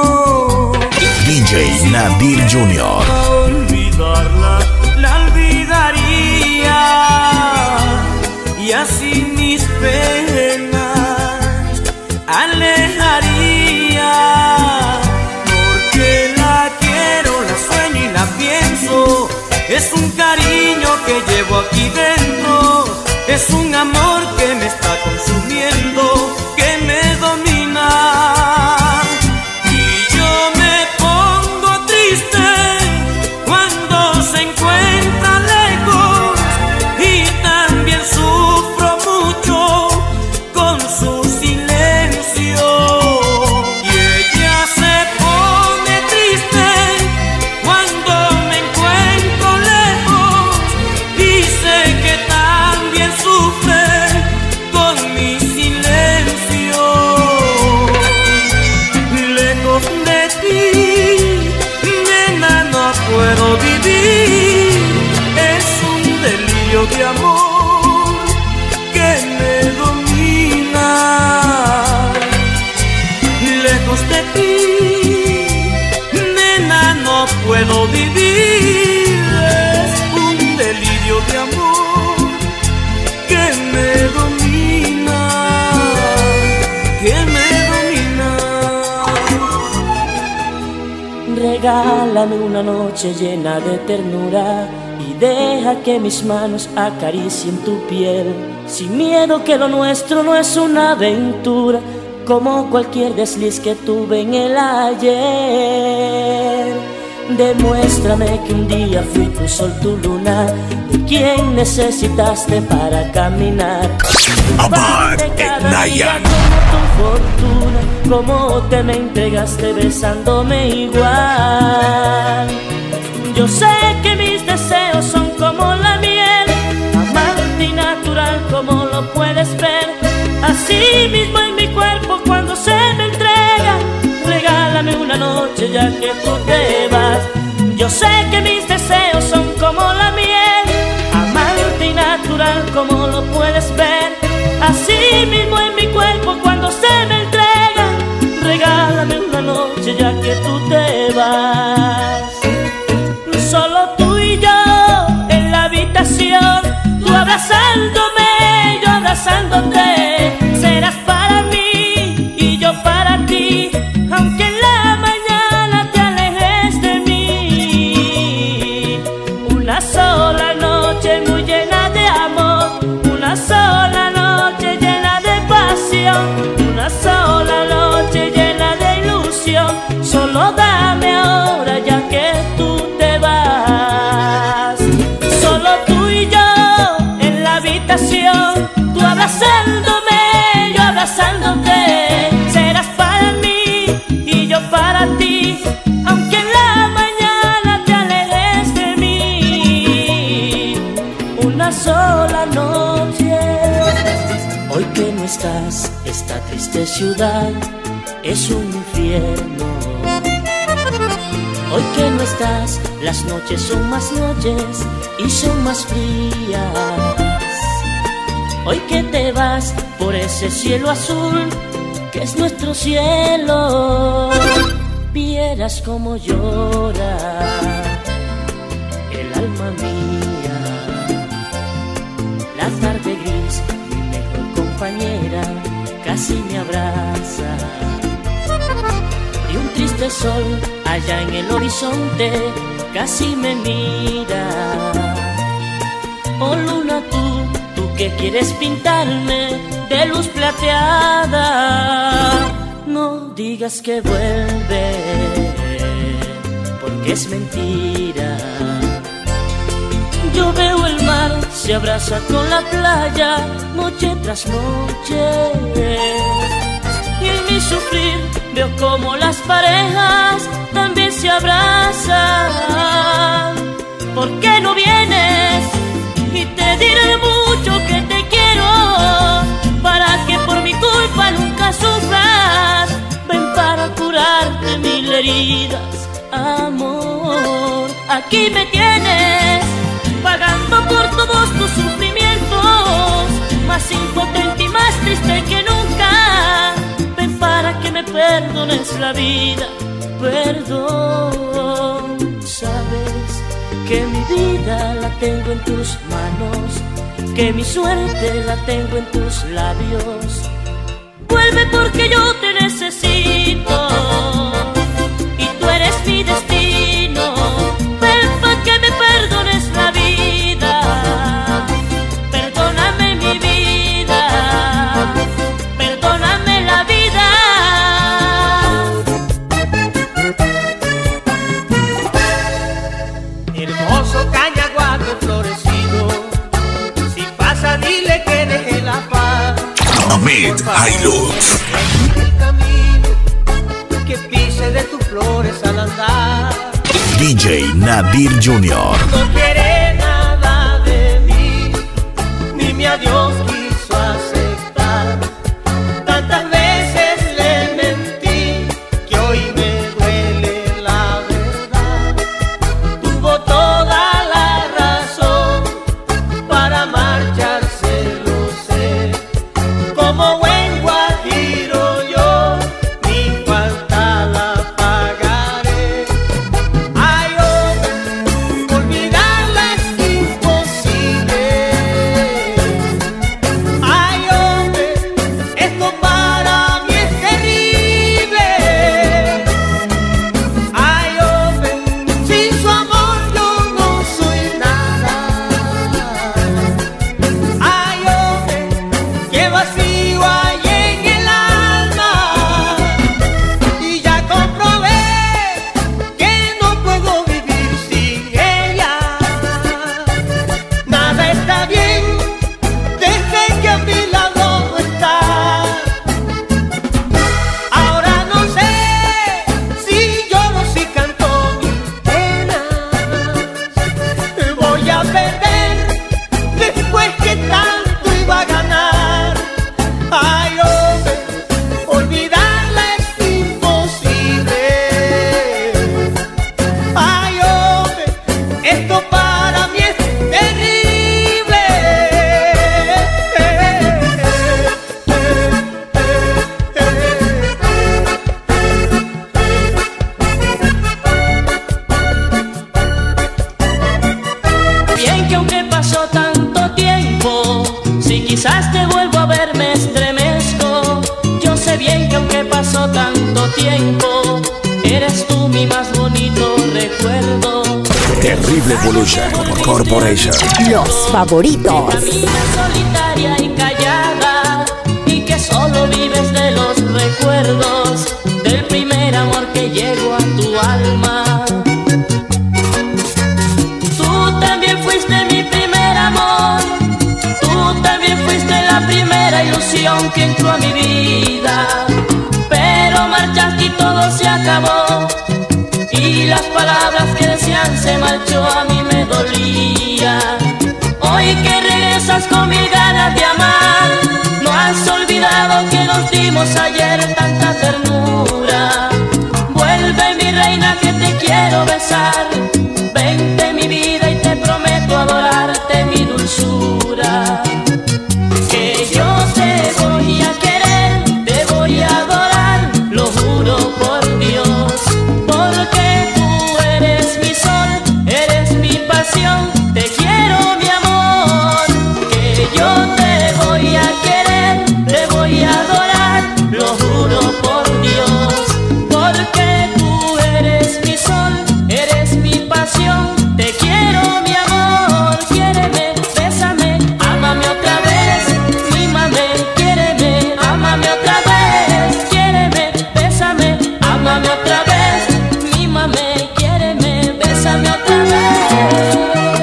DJ Nadir Jr. Olvidarla, la olvidaría, y así mis penas alejaría. Porque la quiero, la sueño y la pienso. Es un cariño que llevo aquí dentro, es un amor que me está consumiendo, que me domina. Y yo me pongo triste cuando se encuentra lejos, y también sufro mucho con su silencio. Y ella se pone triste cuando me encuentro lejos, y sé que también sufre con mi silencio. Lejos de ti, nena, no puedo vivir. Es un delirio de amor que me domina. Lejos de ti, nena, no puedo vivir. Es un delirio de amor que me domina, que me domina. Regálame una noche llena de ternura y deja que mis manos acaricien tu piel, sin miedo que lo nuestro no es una aventura, como cualquier desliz que tuve en el ayer. Demuéstrame que un día fui tu sol, tu luna, de quien necesitaste para caminar. Abad Naya, como tu fortuna, como te me entregaste besándome igual. Yo sé que mis deseos son como la miel, amante y natural como lo puedes ver. Así mismo en mi cuerpo cuando se me entrega, regálame una noche ya que tú te vas. Yo sé que mis deseos son como la miel, amante y natural como lo puedes ver. Así mismo en mi cuerpo cuando se me entrega, regálame una noche ya que tú te vas. Solo tú y yo en la habitación, tú abrazándome, yo abrazándote. Serás para mí y yo para ti, aunque en la mañana te alejes de mí. Una sola noche muy llena de amor, una estás, esta triste ciudad es un infierno. Hoy que no estás, las noches son más noches y son más frías. Hoy que te vas por ese cielo azul que es nuestro cielo, vieras cómo llora el alma mía. La tarde gris, mi mejor compañera, casi me abraza. Y un triste sol allá en el horizonte casi me mira. Oh luna, tú que quieres pintarme de luz plateada, no digas que vuelve, porque es mentira. Yo veo el mar, se abraza con la playa, noche tras noche. Y en mi sufrir veo como las parejas también se abrazan. ¿Por qué no vienes? Y te diré mucho que te quiero, para que por mi culpa nunca sufras. Ven para curarte mil heridas, amor. Aquí me tienes, pagando por todos tus sufrimientos, más impotente y más triste que nunca. Ven para que me perdones la vida, perdón. Sabes que mi vida la tengo en tus manos, que mi suerte la tengo en tus labios. Vuelve porque yo te necesito y tú eres mi destino. Ven pa' que me perdones la vida, perdóname mi vida, perdóname la vida. Hermoso cañaguate florecido, si pasa dile que deje la paz. Ahmed Hilux. El camino que pise de tus flores al andar. DJ Nadir Jr. No quiere nada de mí, ni mi adiós quiso aceptar. Tantas veces le mentí que hoy me duele la verdad. Tuvo toda la razón para marcharse, lo sé. Como buen guajiro yo, mi falta la pagaré. Ay, hombre, olvidarla es imposible. Ay, hombre, esto para mí es terrible. Ay, hombre, sin su amor yo no soy nada. Ay, hombre, qué vacío hay en el alma. Y ya comprobé que no puedo vivir sin ella. Nada está bien desde que a mi lado no está. Ahora no sé si lloro, si canto mis penas. Voy a perder después que tanto iba a ganar. Ay, hombre, olvidarla es imposible. Ay, hombre, esto para mí es terrible. Bien que aunque pasó tanto tiempo, si quizás te vuelvo a ver me estremezco. Yo sé bien que aunque pasó tanto tiempo, eres tú mi más bonito recuerdo. Terrible Evolution Corporation. Los favoritos. Caminas solitaria y callada, y que solo vives de los recuerdos del primer amor que llegó a tu alma. Tú también fuiste mi primer amor, tú también fuiste la primera ilusión que entró a mi vida. Pero marchaste y todo se acabó, y las palabras que decían se marchó, a mí me dolía. Hoy que regresas con mil ganas de amar, no has olvidado nos dimos ayer tanta ternura. Vuelve mi reina que te quiero besar. Vente mi vida y te prometo adorarte mi dulzura. Que yo te voy a querer, te voy a adorar, lo juro por Dios. Porque tú eres mi sol, eres mi pasión, te quiero mi amor. Que yo te voy a querer, te voy a adorar, lo juro por Dios. Porque tú eres mi sol, eres mi pasión, te quiero mi amor. Quiéreme, bésame, ámame otra vez, mímame, quiéreme, ámame otra vez. Quiéreme, bésame, ámame otra vez, mímame, quiéreme, bésame otra vez.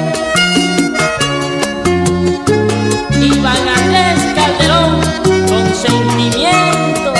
Iván Andrés Calderón, con sentimiento.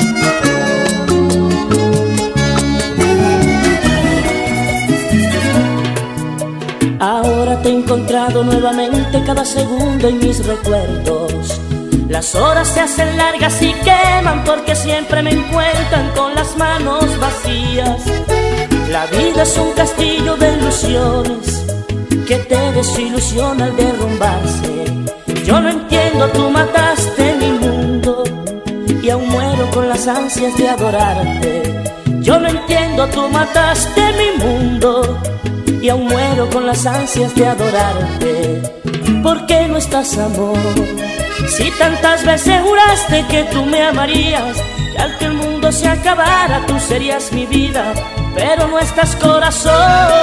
Ahora te he encontrado nuevamente cada segundo en mis recuerdos. Las horas se hacen largas y queman porque siempre me encuentran con las manos vacías. La vida es un castillo de ilusiones que te desilusiona al derrumbarse. Yo no entiendo, tú mataste mi mundo y aún muero con las ansias de adorarte. Yo no entiendo, tú mataste mi mundo y aún muero con las ansias de adorarte. ¿Por qué no estás, amor? Si tantas veces juraste que tú me amarías, que al que el mundo se acabara tú serías mi vida, pero no estás, corazón.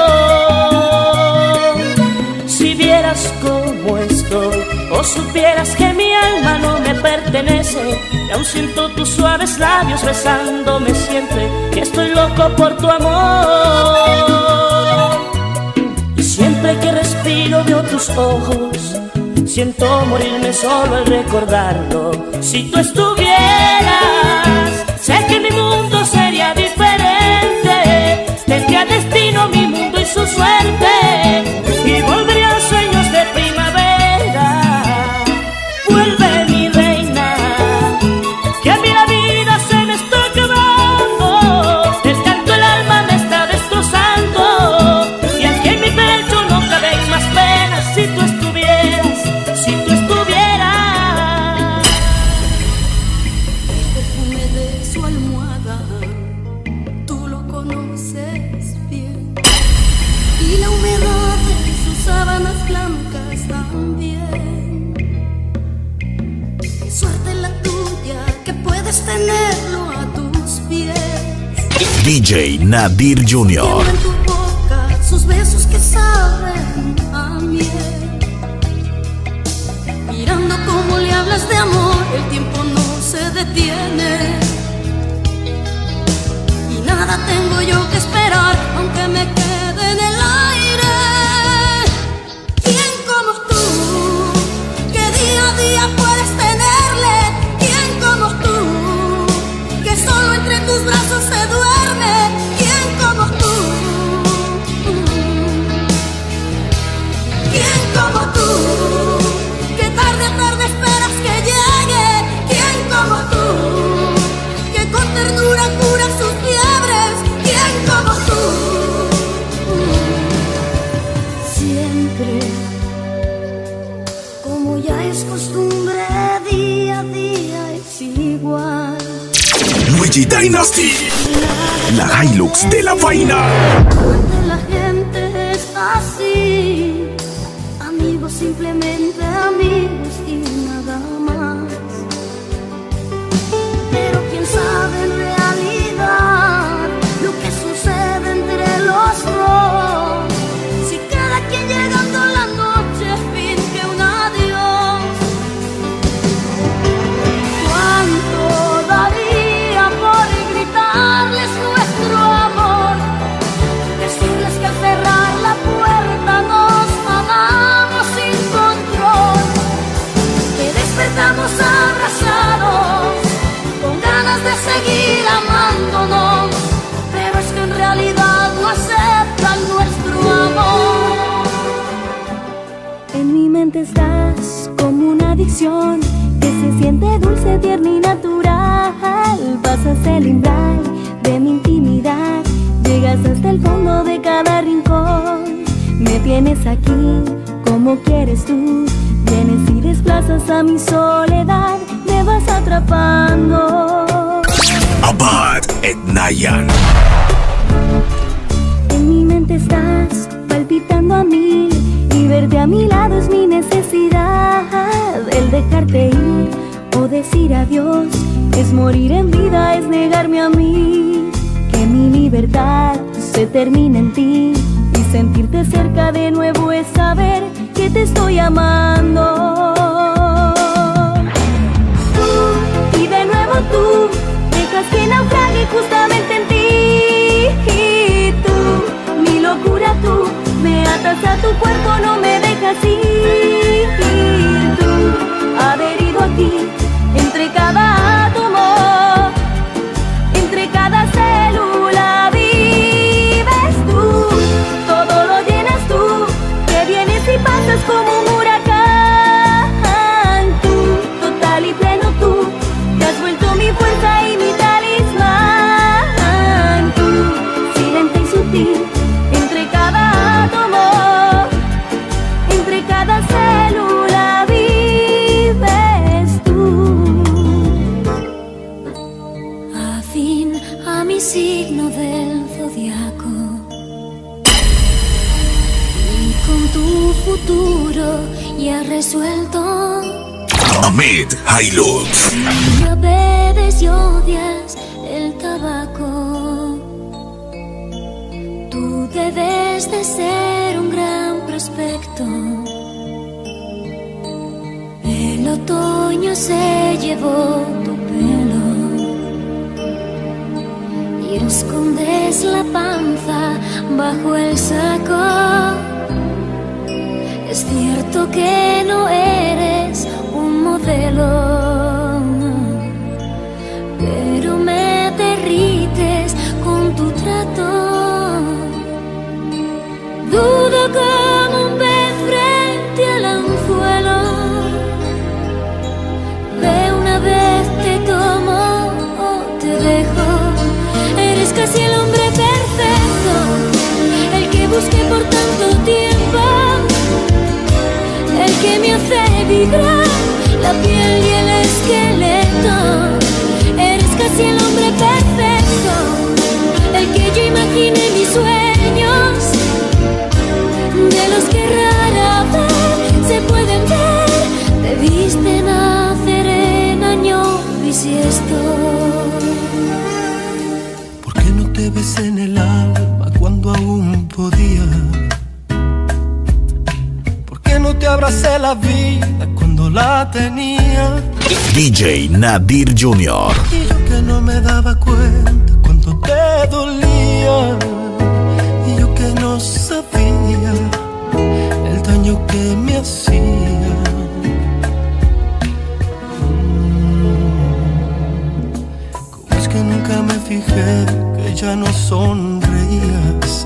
Si vieras cómo estoy, o supieras que mi alma no me pertenece, y aún siento tus suaves labios besándome siempre, que estoy loco por tu amor. Y siempre que respiro veo tus ojos, siento morirme solo al recordarlo. Si tú estuvieras, sé que mi mundo sería diferente. Tendría destino mi mundo y su suerte, y volvería a sueños de primavera. Vuelve mi reina, que a mí la vida se me está acabando. El canto el alma me está destrozando, y aquí en mi pecho no caben más penas. Si tú estuvieras, si tú estuvieras. El perfume de su almohada, tú lo conoces bien, y la humedad de sus sábanas blancas también. Qué suerte la tuya que puedes tenerlo a tus pies. DJ Nadir Jr. En tu boca sus besos que saben a miel. Mirando cómo le hablas de amor, el tiempo no se detiene. Y nada tengo yo que esperar, aunque me quede en el aire. ¿Quién como tú, que día a día puedes tenerle? ¿Quién como tú, que solo entre tus brazos se duerme? ¿Quién como tú? ¿Quién como tú, que tarde a tarde esperas que llegue? ¿Quién como tú, que con ternura cura sus fiebres? ¿Quién como tú? Siempre, como ya es costumbre, día a día es igual. Luigi Dynasty, la Hilux de la vaina. La gente es así, amigos, simplemente amigos y nada más. Pero quién sabe en realidad lo que sucede entre los dos. Si cada quien llegando la noche finge un adiós. ¿Cuánto daría por gritarles nuestro amor? Decirles que al cerrar la puerta nos amamos sin control, que despertamos abrazados con ganas de seguir amándonos, pero es que en realidad no aceptan nuestro amor. En mi mente estás como una adicción que se siente dulce, tierna y natural. Pasas el umbral de mi intimidad, llegas hasta el fondo de cada rincón. Me tienes aquí como quieres tú, vienes y desplazas a mi soledad, me vas atrapando. Abad Etnayan. En mi mente estás palpitando a mil, y verte a mi lado es mi necesidad. El dejarte ir o decir adiós es morir en vida, es negarme a mí. Que mi libertad se termine en ti, y sentirte cerca de nuevo es saber que te estoy amando. Tú, y de nuevo tú, dejas que naufrague justamente en ti. Y tú, mi locura tú, me atas a tu cuerpo, no me dejas ir. Y tú, adherido aquí, entre cada átomo, entre cada célula vives tú. Todo lo llenas tú, que vienes y pasas como un huracán. Tú, total y pleno tú, te has vuelto mi fuerza y mi talismán. Tú, silente y sutil, entre cada átomo, entre cada célula vives tú. Afín a mi signo del zodiaco, y con tu futuro ya resuelto. Ahmed Hilux. Ya bebes y odias el tabaco. Tú debes de ser un gran prospecto. El otoño se llevó tu pelo y escondes la panza bajo el saco. Es cierto que no eres un modelo, pero me derrites con tu trato. Dudo como un pez frente al anzuelo. De una vez te tomo o te dejo. Eres casi el hombre perfecto, el que busqué por tanto tiempo, el que me hace vibrar la piel y el esqueleto. Eres casi el hombre perfecto, el que yo imaginé mis sueños, de los que rara vez se pueden ver. Te viste nacer en año bisiesto. ¿Por qué no te ves en el alma cuando aún podía? ¿Por qué no te abracé la vida cuando la tenía? DJ Nadir Jr. Y yo que no me daba cuenta cuando te dolía, y yo que no sabía el daño que me hacía. ¿Cómo es que nunca me fijé que ya no sonreías?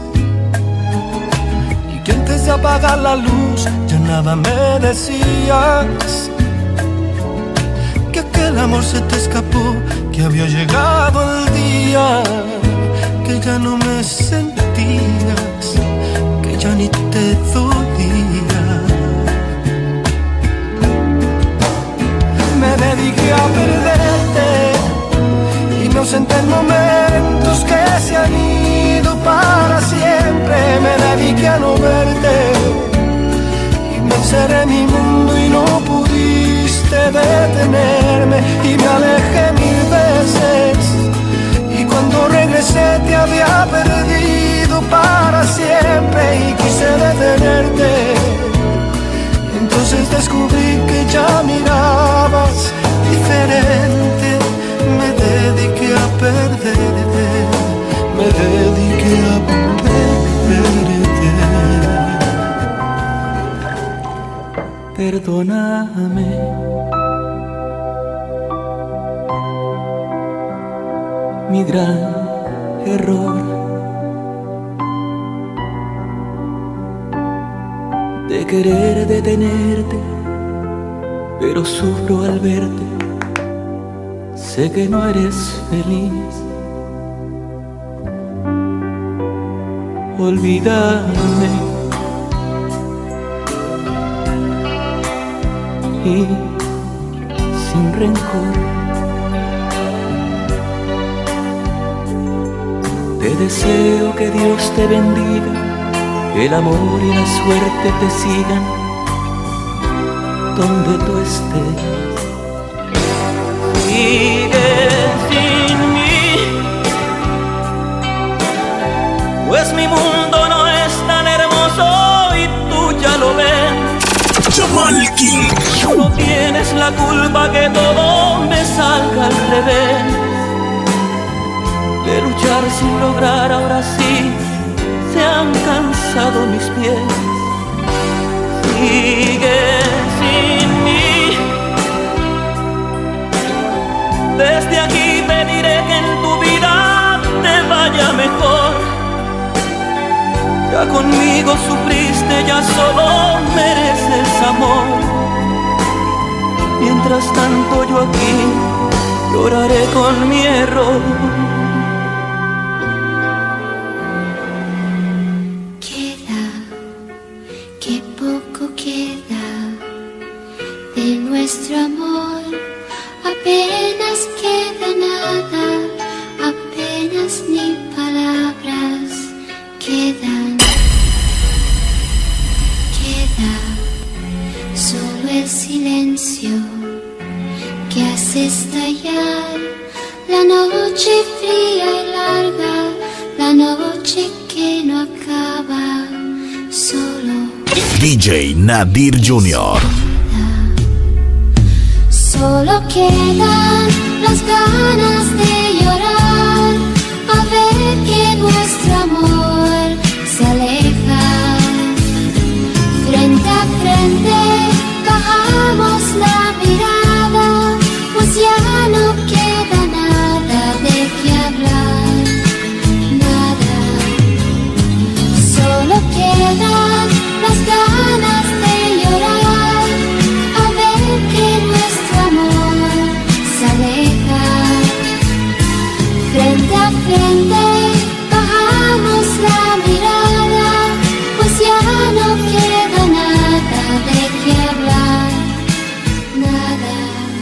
Y que antes de apagar la luz ya nada me decías. Que aquel amor se te escapó, que había llegado el día, que ya no me sentías, que ya ni te dolía. Me dediqué a perderte y me ausenté en momentos que se han ido para siempre. Me dediqué a no verte y me encerré en mi mundo y no pudiste detenerme, y me alejé mil veces, y cuando regresé te había perdido para siempre, y quise detenerte. Entonces descubrí que ya mirabas diferente. Me dediqué a perderte, me dediqué a perderte. Perdóname. Mi gran error de querer detenerte, pero sufro al verte. Sé que no eres feliz. Olvídame y sin rencor te deseo que Dios te bendiga, que el amor y la suerte te sigan donde tú estés. Sigue sin mí, pues mi mundo no es tan hermoso y tú ya lo ves. Jamal King. Tú no tienes la culpa que todo me salga al revés. De luchar sin lograr, ahora sí se han cansado mis pies. Sigue sin mí. Desde aquí te diré que en tu vida te vaya mejor. Ya conmigo sufriste, ya solo mereces amor. Mientras tanto yo aquí lloraré con mi error. Qué poco queda de nuestro amor, apenas queda nada, apenas ni palabras quedan. Queda solo el silencio que hace estallar la noche fría y larga, la noche que no acaba. Solo DJ Nadir Jr. Solo quedan las ganas de llorar, a ver que nuestro amor se aleja. Frente a frente bajamos la mirada, pues ya no queda nada de qué hablar. Nada. Solo quedan las ganas de llorar, a ver que nuestro amor se aleja. Frente a frente bajamos la mirada, pues ya no queda nada de qué hablar. Nada.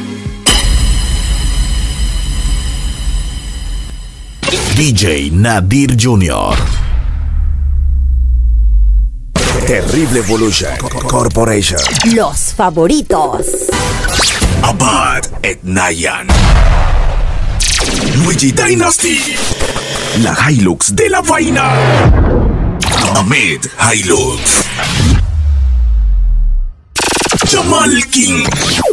DJ Nadir Jr. Terrible Evolution Corporation. Los favoritos. Abad et Nayan. Luigi Dynasty. La Hilux de la vaina. Ahmed Hilux. Jamal King.